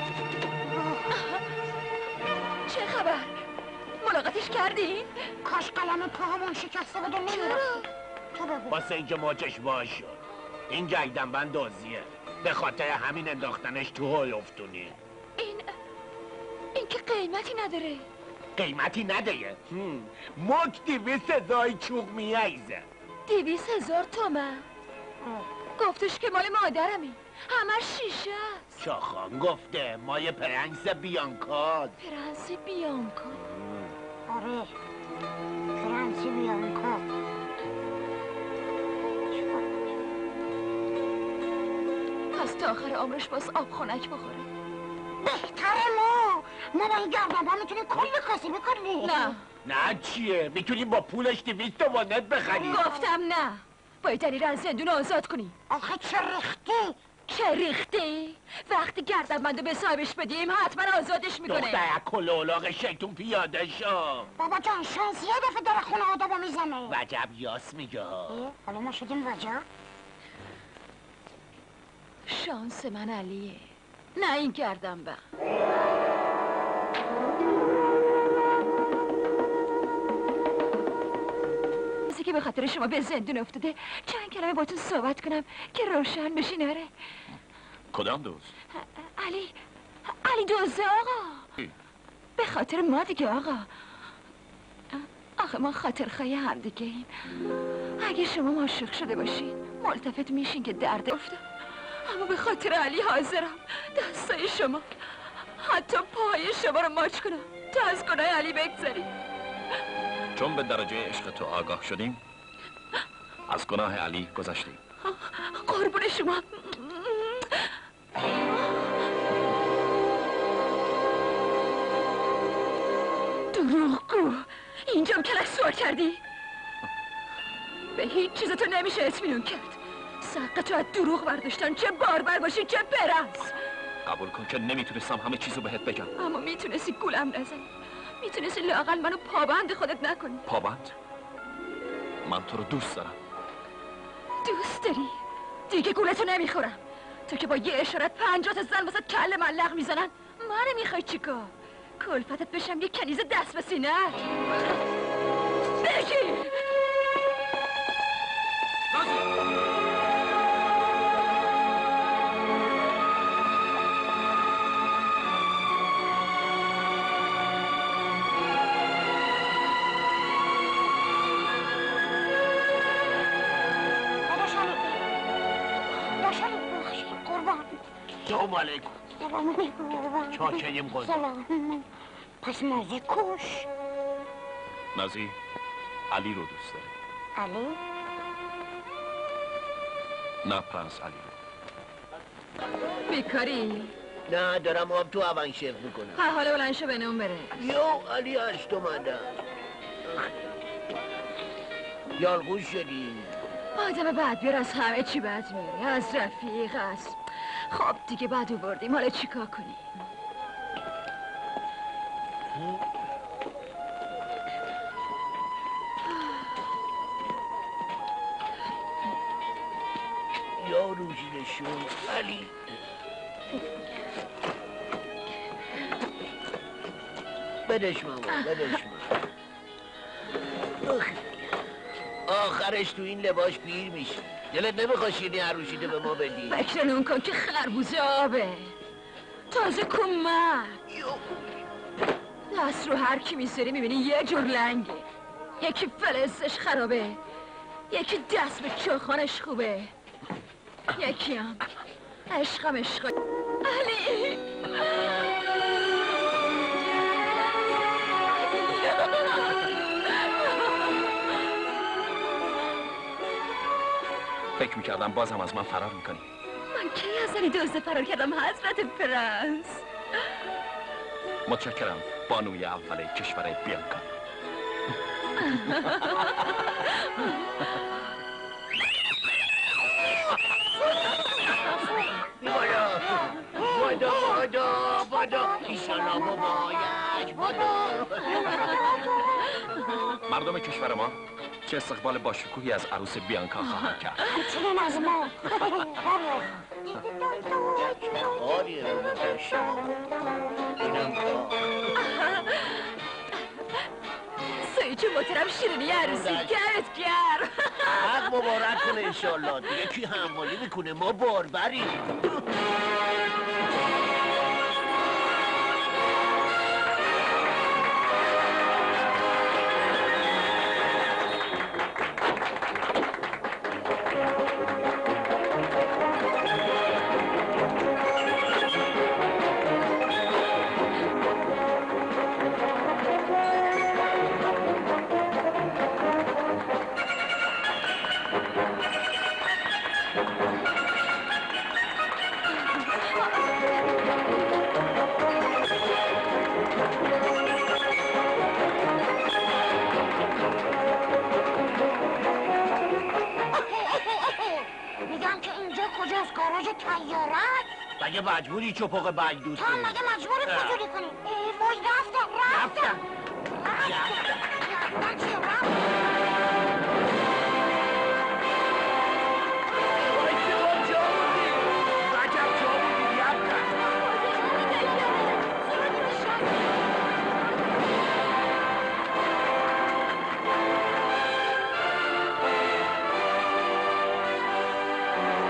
چه خبر؟ ملاقاتش کردین؟ کاش قلم پاهمون شکسته بود و نمیرفت. تو بگو. واسه اینکه ماچش باز شد. این گردنبند دزدیه. به خاطر همین انداختنش تو هول افتونی. این این که قیمتی نداره. قیمتی نداره؟ مک دیویست هزار چوب میایزه. دیویست هزار تومن؟ گفتش که مال مادرمی. همش شیشه است. شاخان گفته مال پرنس بیانکا. پرنس بیانکا؟ آره پرنس بیانکا. پس تا آخر عمرش باز آب خنک بخوره. بهتره ما ما با این گردنبند میتونیم کلی کاسبی بکنیم. نه نه چیه؟ میتونیم با پولش دویست تومنت بخریم. گفتم نه. باید دلیل از زندون آزاد کنی. آخه چه ریختی؟ چه ریختی؟ وقتی گردنبندو به صاحبش بدیم حتما آزادش میکنه. دختر کلولاغ شیطون پیاده شو. بابا جان شانس یه دفعه در خونه آدابا میزنه. وجب یاس میگه ها. حالا ما شدیم وجب. شانس من علیه، نه این گردنبند. کسی که به خاطر شما به زندون افتاده چند کلمه باتون صحبت کنم که روشن بشی نره. کدام دوست؟ علی علی دوزه آقا. به خاطر ما دیگه آقا. آخه ما خاطر خواهی هم دیگه این. اگه شما عاشق شده باشین ملتفت میشین که درد افتاد، اما به خاطر علی حاضرم دستای شما حتی پای شما رو ماچ کنم تا از گناه علی بگذاریم. چون به درجه عشق تو آگاه شدیم از گناه علی گذشتیم. قربون شما. دروغگو، اینجام کلک سوار کردی؟ به هیچ چیز تو نمیشه اطمینان کرد. سقه تو از دروغ برداشتن، چه باربر باشی چه برز. قبول کن که نمیتونستم همه چیزو بهت بگم. اما میتونستی گولم نزنی، میتونستی لااقل منو پابند خودت نکنی. پابند؟ من تو رو دوست دارم. دوست داری؟ دیگه گولتو نمیخورم. تو که با یه اشارت پنجاه تا زن واسه کله ملق میزنن، منو میخوای چیکار؟ کلفتت بشم یه کنیز دست به سینه. بگی سلام علیکم. سلام علیکم. چاکریم قربان. سلام. پس نازی کش. نازی علی رو دوست داره. علی؟ نه پرنس علی رو. بیکاری؟ نه دارم آب تو هون شف میکنم. ها حالا بلند شو به نوم بره. یو علی هشت اومدن. یالگوش شدی. آدم بعد بیار از همه چی بد میاره، از رفیق است. خب دیگه بعدو بردیم، حالا چیکار کنیم؟ یا روشیدشون علی. بدش ماما بدش ماما. آخرش تو این لباس پیر میشی. دلت نمیخواد شیرینی عروشیده به ما بدی؟ فکر نون کن که خربوزه آبه تازه کمک. دست رو هر کی میذاری میبینی یه جور لنگه. یکی فلزش خرابه، یکی دست به چاخانش خوبه، یکی هم عشقم عشق علی. فکر میکردم بازم از من فرار میکنی. من کی از علی دزده فرار کردم حضرت پرنس؟ متشکرم بانوی اول کشور بیانکا. بدو ایشالا بابایک بدو. مردم کشور ما چه استقبال باشکوهی از عروس بیانکا خواهند کرد. همچنین از ما. آریه رو بشم اینم سویچه محترم شیرینی عروسی کرد کرد. حق مبارک کنه انشالله. دیگه کی حمالی میکنه ما باربریم. میگم که اینجا کجاست؟ گاراژ طیاره؟ مگه مجبوری چپاق بگ دوست تو هم مگه مجبوری فضولی کنی؟ ای وای رفتن رفتن رفتن رفتن چیه رفتن